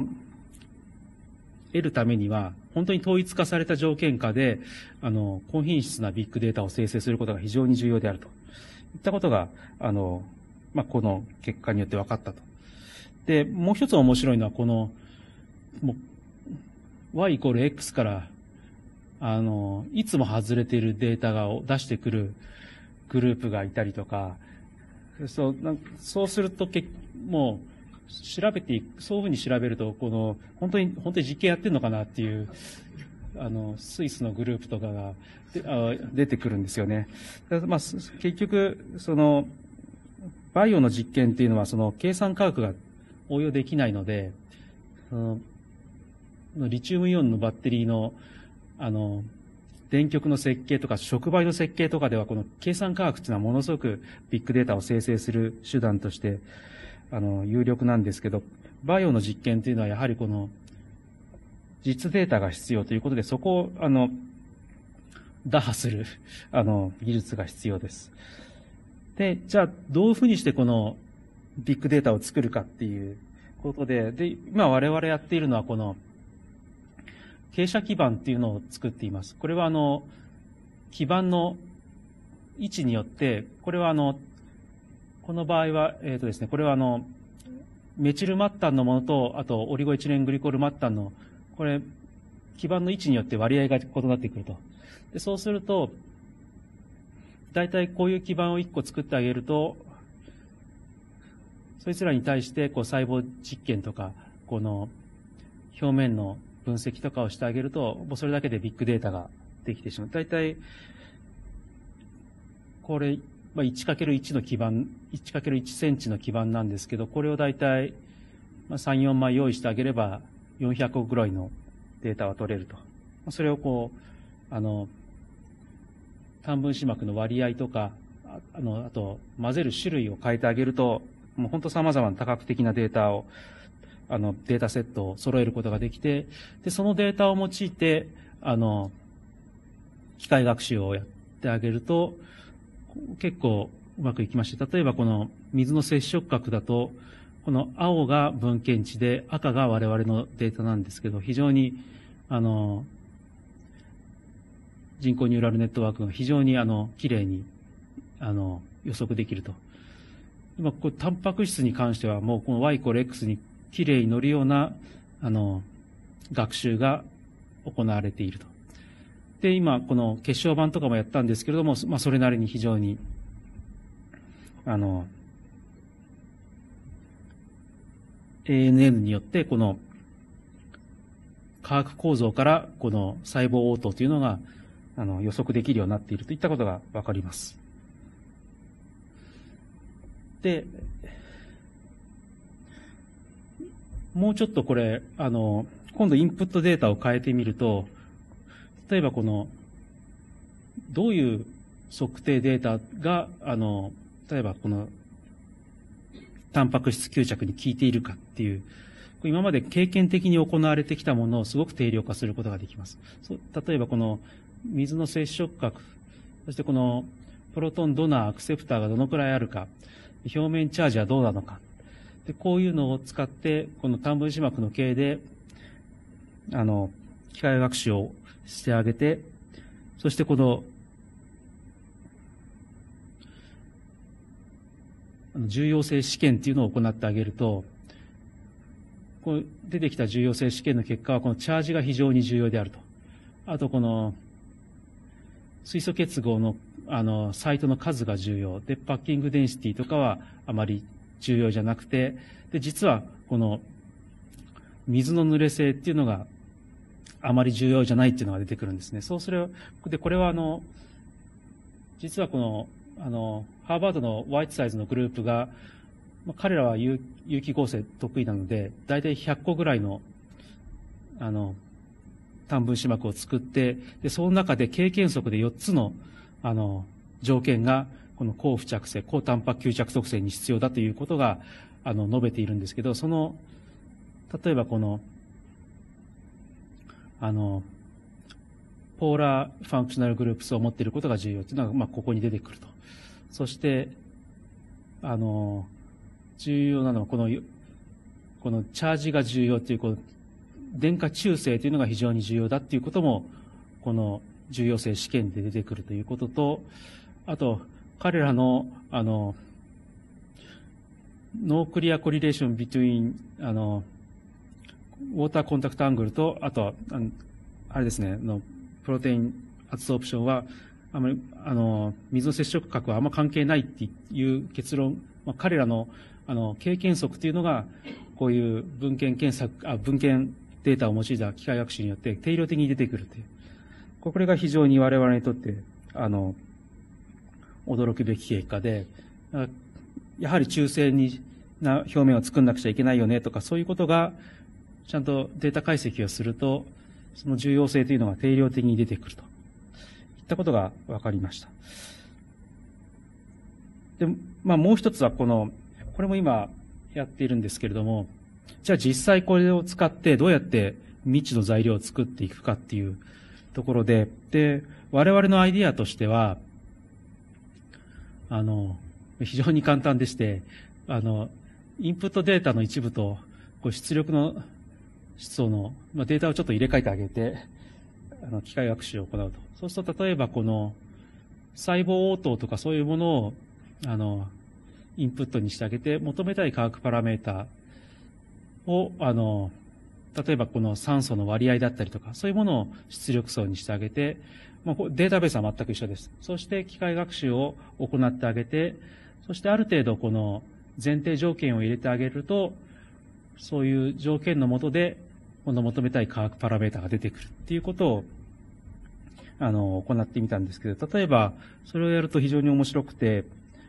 得るためには、本当に統一化された条件下で、高品質なビッグデータを生成することが非常に重要であるといったことが、この結果によって分かったと。で、もう一つ面白いのは、この、y イコール x から、いつも外れているデータを出してくるグループがいたりとか、そうするともう、そういうふうに調べると、本当に実験やってるのかなっていう、スイスのグループとかが出てくるんですよね。結局、バイオの実験っていうのは、計算科学が応用できないので、リチウムイオンのバッテリーの、電極の設計とか触媒の設計とかでは、この計算科学っていうのはものすごくビッグデータを生成する手段として、有力なんですけど、バイオの実験というのはやはりこの実データが必要ということで、そこを打破する技術が必要です。で、じゃあどういうふうにしてこのビッグデータを作るかっていうことで、今我々やっているのはこの傾斜基板っていうのを作っています。これは基板の位置によって、これはこの場合は、ですね、これはメチル末端のものと、あとオリゴエチレングリコール末端の、これ、基板の位置によって割合が異なってくると。で、そうすると、大体こういう基板を1個作ってあげると、そいつらに対して、細胞実験とか、この表面の分析とかをしてあげると、もうそれだけでビッグデータができてしまう。大体、これ、1×1 の基板、1×1 センチの基板なんですけど、これを大体3、4枚用意してあげれば400個ぐらいのデータは取れると。それを単分子膜の割合とか、あと混ぜる種類を変えてあげると、もう本当様々な多角的なデータを、データセットを揃えることができて、で、そのデータを用いて、機械学習をやってあげると、結構うまくいきまして、例えばこの水の接触角だと、この青が分検値で赤が我々のデータなんですけど、非常に、人工ニューラルネットワークが非常に綺麗に、予測できると。今、タンパク質に関してはもうこの y イコール x に綺麗に乗るような、学習が行われていると。で、今、この結晶版とかもやったんですけれども、それなりに非常に、ANN によって、この、化学構造から、この細胞応答というのが、予測できるようになっているといったことがわかります。で、 もうちょっとこれ、今度インプットデータを変えてみると、例えばどういう測定データが、例えばタンパク質吸着に効いているかっていう、今まで経験的に行われてきたものをすごく定量化することができます。例えば水の接触角、そしてプロトンドナー、アクセプターがどのくらいあるか、表面チャージはどうなのか、でこういうのを使って、単分子膜の径で、機械学習をしてあげて、そして重要性試験っていうのを行ってあげると、出てきた重要性試験の結果は、チャージが非常に重要であると。あと、水素結合の、サイトの数が重要。で、パッキングデンシティとかはあまり重要じゃなくて、で、実は、水の濡れ性っていうのがあまり重要じゃないっていうのが出てくるんですね。で、これは実はハーバードのワイトサイズのグループが、彼らは有機合成得意なので、だいたい100個ぐらいの、単分子膜を作って、で、その中で経験則で4つの、条件が、高付着性、高タンパク吸着特性に必要だということが、述べているんですけど、例えばポーラーファンクショナルグループスを持っていることが重要というのが、ここに出てくると。そして、重要なのは、このチャージが重要という、電荷中性というのが非常に重要だということも、この重要性試験で出てくるということと、あと、彼らの、ノークリアコリレーションビトゥイン、ウォーターコンタクトアングルと、あとは、あれですね、プロテインアドソープションは、あまり、水の接触角はあんま関係ないっていう結論、彼らの、経験則というのが、こういう文献データを用いた機械学習によって定量的に出てくるという。これが非常に我々にとって、驚くべき結果で、やはり中性な表面を作んなくちゃいけないよねとか、そういうことが、ちゃんとデータ解析をすると、その重要性というのが定量的に出てくるといったことが分かりました。で、もう一つはこれも今やっているんですけれども、じゃあ実際これを使ってどうやって未知の材料を作っていくかっていうところで、我々のアイディアとしては、非常に簡単でして、インプットデータの一部と、出力の質素の、データをちょっと入れ替えてあげて、機械学習を行うと。そうすると、例えば細胞応答とかそういうものを、インプットにしてあげて、求めたい化学パラメータを、例えば酸素の割合だったりとか、そういうものを出力層にしてあげて、データベースは全く一緒です。そして機械学習を行ってあげて、そしてある程度前提条件を入れてあげると、そういう条件の下で、求めたい化学パラメータが出てくるっていうことを、行ってみたんですけど、例えば、それをやると非常に面白くて、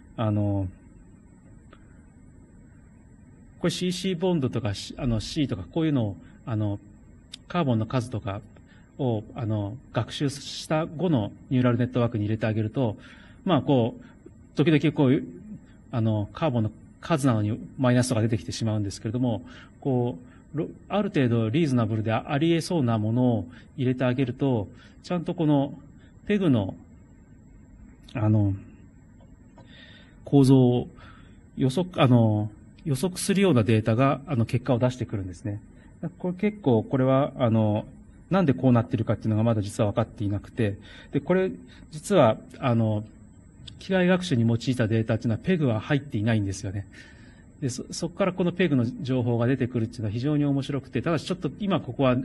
これ CC ボンドとか、C とか、こういうのを、カーボンの数とかを、学習した後のニューラルネットワークに入れてあげると、時々カーボンの数なのにマイナスとか出てきてしまうんですけれども、ある程度リーズナブルであり得そうなものを入れてあげると、ちゃんとペグの、構造を予測するようなデータが、結果を出してくるんですね。これは、なんでこうなってるかっていうのがまだ実は分かっていなくて、で、これ、実は、機械学習に用いたデータっていうのはペグは入っていないんですよね。で、そこからこのペグの情報が出てくるっていうのは非常に面白くて、ただしちょっと今ここは、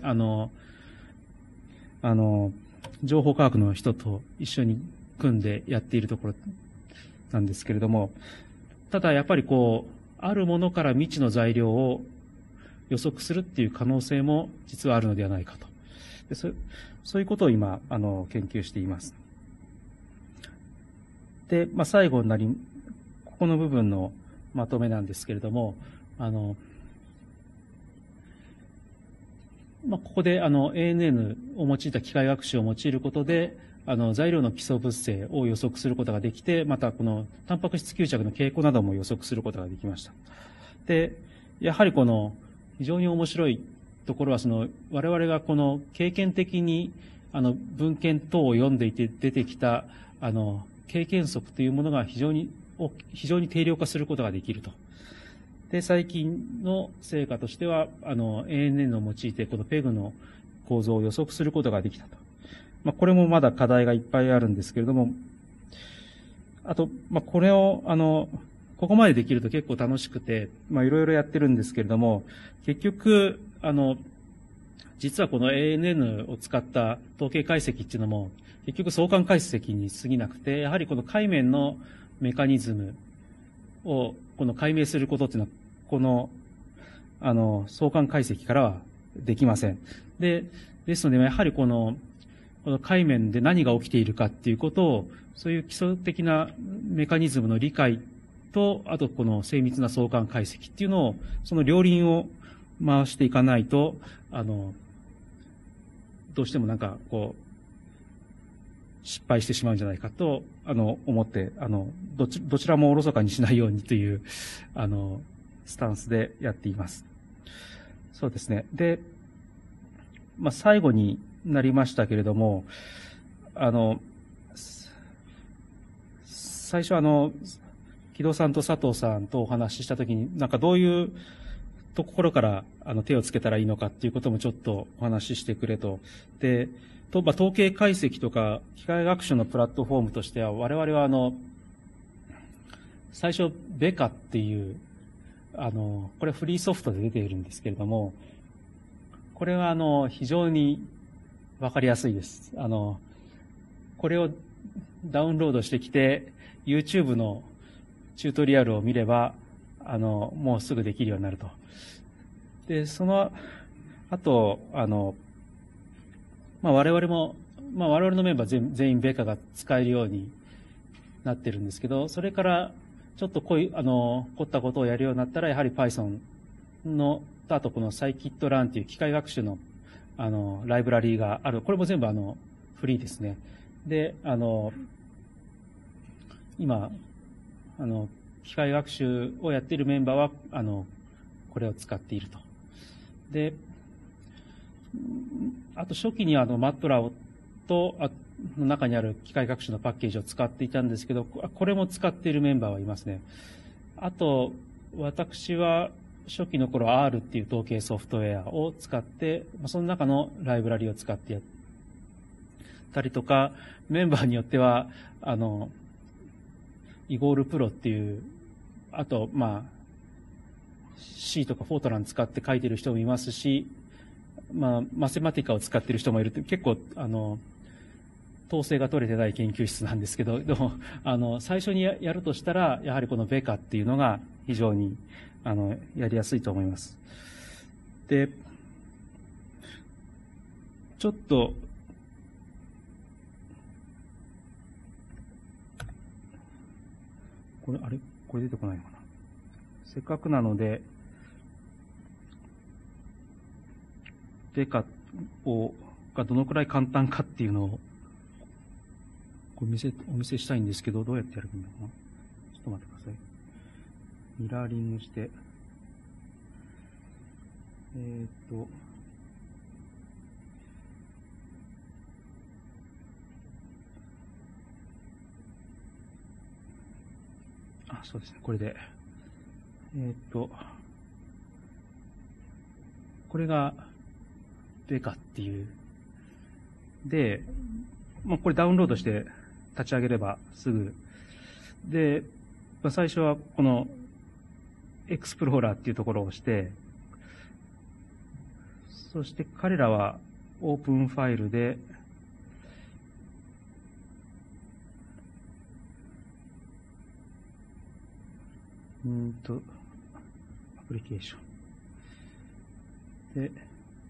情報科学の人と一緒に組んでやっているところなんですけれども、ただやっぱりあるものから未知の材料を予測するっていう可能性も実はあるのではないかと。でそういうことを今、研究しています。で、最後にここの部分のまとめなんですけれども、 ここでANN を用いた機械学習を用いることで、材料の基礎物性を予測することができて、またこのタンパク質吸着の傾向なども予測することができました。で、やはりこの非常に面白いところは、我々がこの経験的に文献等を読んでいて出てきた経験則というものが非常に定量化することができると。で、最近の成果としては、ANN を用いてこのペグの構造を予測することができたと。これもまだ課題がいっぱいあるんですけれども、あと、これを、ここまでできると結構楽しくて、いろいろやってるんですけれども、結局、実はこの ANN を使った統計解析っていうのも、結局相関解析に過ぎなくて、やはりこの界面のメカニズムを解明することっていうのは、この相関解析からはできません。ですので、やはりこの界面で何が起きているかっていうことを、そういう基礎的なメカニズムの理解と、あとこの精密な相関解析っていうのを、その両輪を回していかないと、どうしても失敗してしまうんじゃないかと、思って、どちらもおろそかにしないようにという、スタンスでやっています。そうですね。で、最後になりましたけれども、最初木戸さんと佐藤さんとお話ししたときに、どういうところから手をつけたらいいのかっていうこともちょっとお話ししてくれと。で、統計解析とか機械学習のプラットフォームとしては、我々は最初ベカっていう、これフリーソフトで出ているんですけれども、これは非常にわかりやすいです。これをダウンロードしてきて、YouTube のチュートリアルを見れば、もうすぐできるようになると。で、あと、我々のメンバー全員ベカが使えるようになってるんですけど、それからちょっと凝ったことをやるようになったら、やはり Python の、あとこの Scikit-learn という機械学習のライブラリーがある。これも全部フリーですね。で、今、機械学習をやっているメンバーは、これを使っていると。で、あと初期にMATLAB と、の中にある機械学習のパッケージを使っていたんですけど、これも使っているメンバーはいますね。あと、私は初期の頃 R っていう統計ソフトウェアを使って、その中のライブラリを使ってやったりとか、メンバーによっては、イゴールプロっていう、あと、C とかフォートラン使って書いてる人もいますし、マセマティカを使ってる人もいるって、結構、統制が取れてない研究室なんですけど、でも、最初にやるとしたら、やはりこのベカっていうのが非常に、やりやすいと思います。で、ちょっと、これ出てこないのかな。せっかくなので、ベカがどのくらい簡単かっていうのを、お見せしたいんですけど、どうやってやるんだろうな。ちょっと待ってください。ミラーリングして、そうですね、これで。これが、ベカっていう。で、これダウンロードして立ち上げればすぐ。で、最初はこの、エクスプローラーっていうところを押して、そして彼らはオープンファイルで、アプリケーション。で、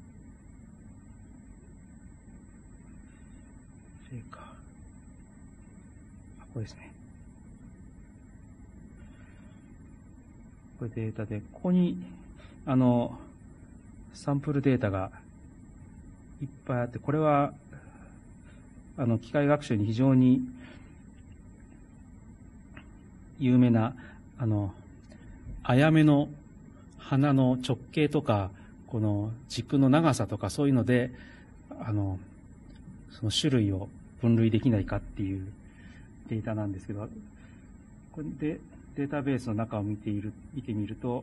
これですね。これデータで、ここに、サンプルデータがいっぱいあって、これは、機械学習に非常に有名な、アヤメの花の直径とか、この軸の長さとかそういうので、その種類を分類できないかっていうデータなんですけど、これでデータベースの中を見てみると、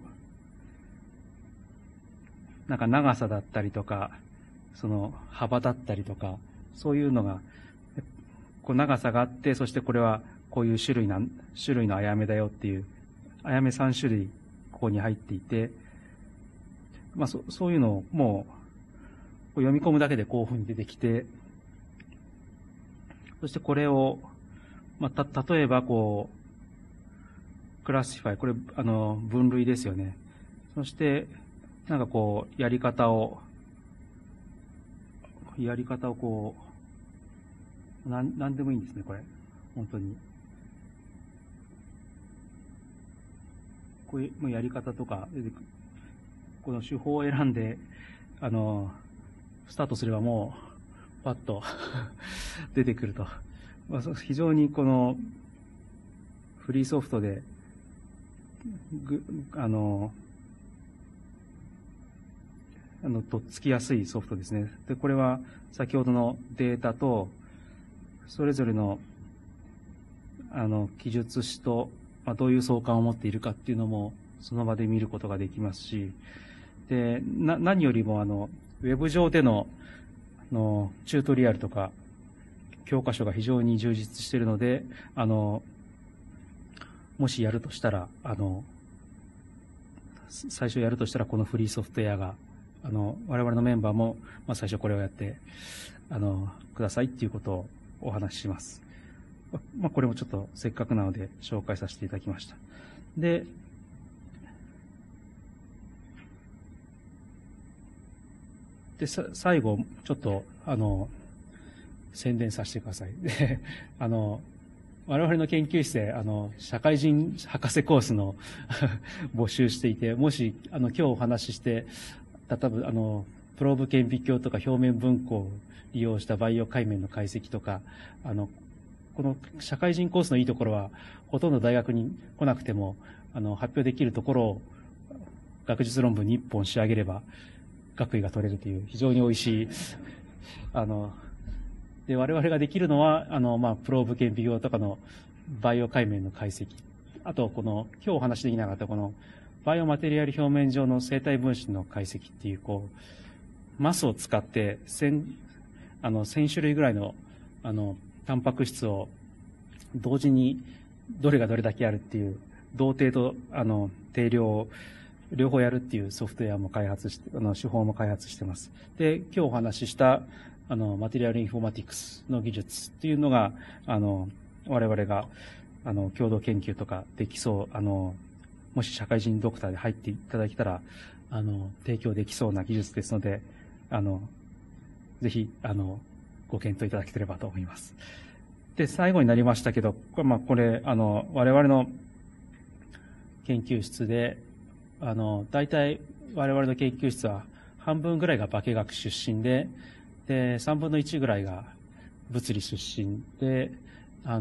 なんか長さだったりとか、その幅だったりとか、そういうのが、こう長さがあって、そしてこれはこういう種類のアヤメだよっていう、アヤメ3種類ここに入っていて、まあそういうのをもう読み込むだけでこういうふうに出てきて、そしてこれを、まあ例えばこう、クラシファイ、これ分類ですよね。そして、なんかこう、やり方をこう、なんでもいいんですね、これ。本当に。こういうやり方とか、この手法を選んで、スタートすればもう、パッと出てくると。まあ、非常にこの、フリーソフトで、とっつきやすいソフトですね。で、これは先ほどのデータと、それぞれの、記述詞と、まあ、どういう相関を持っているかっていうのも、その場で見ることができますし、で、何よりもウェブ上での、チュートリアルとか、教科書が非常に充実しているので、もしやるとしたら、最初やるとしたらこのフリーソフトウェアが、我々のメンバーも、まあ、最初これをやって、くださいっていうことをお話しします。まあ、これもちょっとせっかくなので紹介させていただきました。で、最後、ちょっと、宣伝させてください。で、我々の研究室で、社会人博士コースの募集していて、もし、今日お話しして、例えば、プローブ顕微鏡とか表面分光を利用したバイオ界面の解析とか、この社会人コースのいいところは、ほとんど大学に来なくても、発表できるところを、学術論文に1本仕上げれば、学位が取れるという、非常に美味しい、で、我々ができるのは、まあ、プローブ顕微鏡とかのバイオ界面の解析。あと、今日お話しできなかったこの、バイオマテリアル表面上の生体分子の解析っていう、マスを使って1000種類ぐらいの、タンパク質を同時にどれがどれだけあるっていう、同定と、定量を両方やるっていうソフトウェアも開発して、手法も開発してます。で、今日お話しした、マテリアルインフォマティクスの技術っていうのが、我々が、共同研究とかできそう、もし社会人ドクターで入っていただけたら、提供できそうな技術ですので、ぜひ、ご検討いただければと思います。で、最後になりましたけど、まあ、これ、我々の研究室で、大体我々の研究室は半分ぐらいが化学出身で、3分の1ぐらいが物理出身で、あ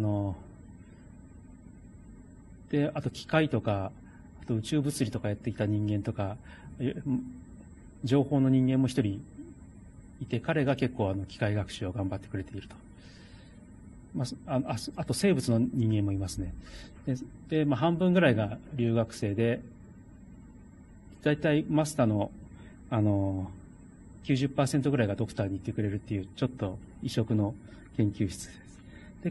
と機械とか、あと宇宙物理とかやってきた人間とか、情報の人間も一人いて、彼が結構機械学習を頑張ってくれていると。まあと生物の人間もいますね。で、まあ、半分ぐらいが留学生で、だいたいマスターの、90% ぐらいがドクターに行ってくれるっていう、ちょっと異色の研究室です。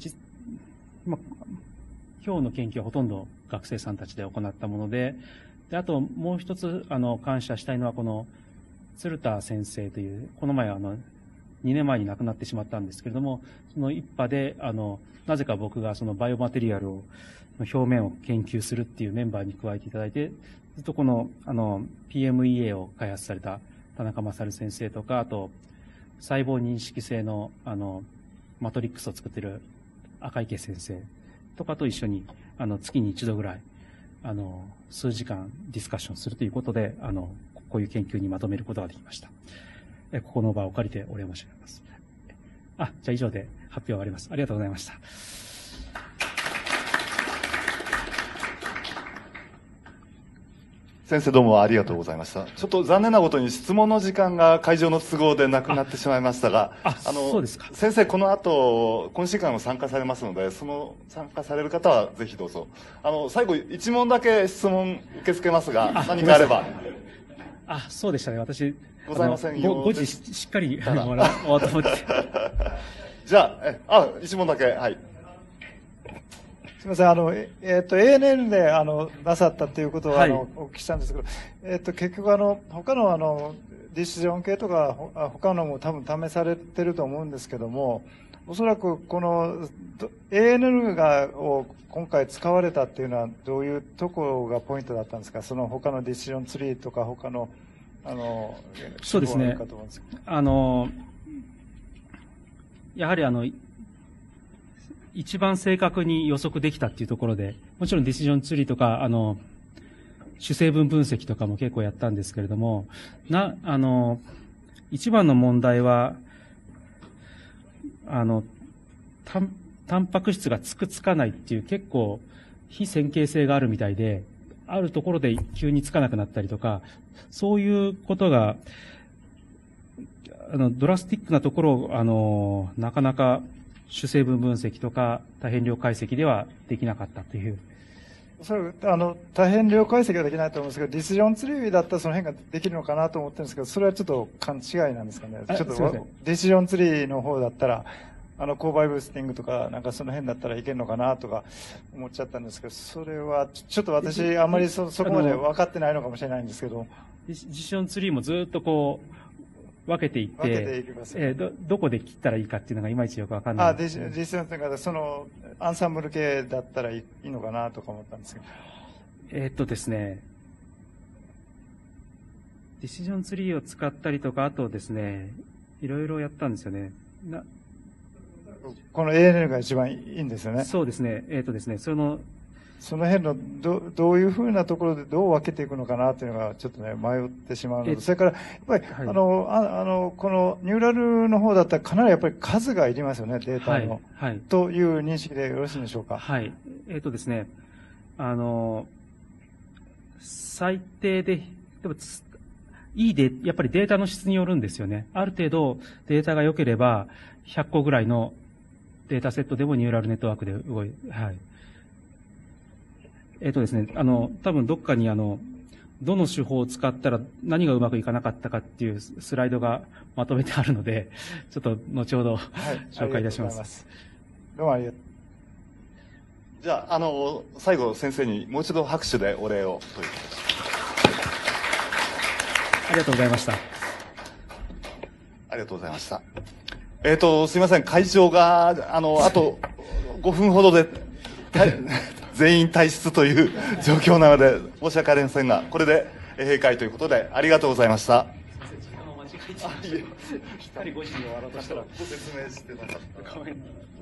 まあ、今日の研究はほとんど学生さんたちで行ったもので、あともう一つ、感謝したいのは、この、鶴田先生という、この前2年前に亡くなってしまったんですけれども、その一派で、なぜか僕がそのバイオマテリアルの表面を研究するっていうメンバーに加えていただいて、ずっとこの、PMEA を開発された田中勝先生とか、あと、細胞認識性の、マトリックスを作っている赤池先生とかと一緒に、月に一度ぐらい、数時間ディスカッションするということで、こういう研究にまとめることができました。 ここの場を借りてお礼申し上げます。じゃあ以上で発表終わります。ありがとうございました。 先生どうもありがとうございました。ちょっと残念なことに質問の時間が会場の都合でなくなってしまいましたが、 そうですか。 先生この後、懇親会も参加されますので、その参加される方はぜひどうぞ。最後一問だけ質問受け付けますが、何かあれば。 そうでしたね。私、 ございませんよ。 5時しっかり終わろうと思って。 じゃあ、一問だけ、はい。 すみません、ANN で、なさったということは、お聞きしたんですけど、結局他のディシジョン系とか、他のも多分試されてると思うんですけども、おそらくこの ANN を今回使われたっていうのは、どういうところがポイントだったんですか？その他のディシジョンツリーとか、他の、 そうですね。やはり一番正確に予測できたっていうところで、もちろんディシジョンツリーとか、主成分分析とかも結構やったんですけれども、一番の問題は、タンパク質がつかないっていう結構非線形性があるみたいで、あるところで急につかなくなったりとか、そういうことが、ドラスティックなところを、なかなか主成分分析とか多変量解析ではできなかったという。 多変量解析はできないと思うんですけど、ディシジョンツリーだったらその辺ができるのかなと思ってるんですけど、それはちょっと勘違いなんですかね。ちょっとディシジョンツリーの方だったら、勾配ブースティングとか、なんかその辺だったらいけるのかなとか思っちゃったんですけど、それはちょっと私あんまりそこまで分かってないのかもしれないんですけど。 ディシジョンツリーもずっとこう、分けていって、どこで切ったらいいかっていうのがいまいちよくわかんない。 ディシジョンというか、その、アンサンブル系だったらいいのかなとか思ったんですけど。 ですね、ディシジョンツリーを使ったりとか、あとですね、いろいろやったんですよね。 この ANN が一番いいんですよね。 そうですね。ですね、 その辺のどういうふうなところでどう分けていくのかなというのがちょっとね、迷ってしまうので、それから、やっぱり、このニューラルの方だったらかなりやっぱり数がいりますよね、データの。という認識でよろしいでしょうか。 はい。ですね、最低で、やっぱりデータの質によるんですよね。ある程度データが良ければ、100個ぐらいのデータセットでもニューラルネットワークで動いて、はい。ですね、多分どっかにどの手法を使ったら何がうまくいかなかったかっていうスライドがまとめてあるので、ちょっと後ほど、紹介いたします。 どうもありがとう。 じゃあ、最後先生にもう一度拍手でお礼をというありがとうございました。 ありがとうございました。すいません、会場が、あと5分ほどで、全員退出という状況なので申し訳ありませんが、これで閉会ということでありがとうございました。 時間を間違えて、しっかり5時に終わろうとしたらご説明してなかった。 ごめん。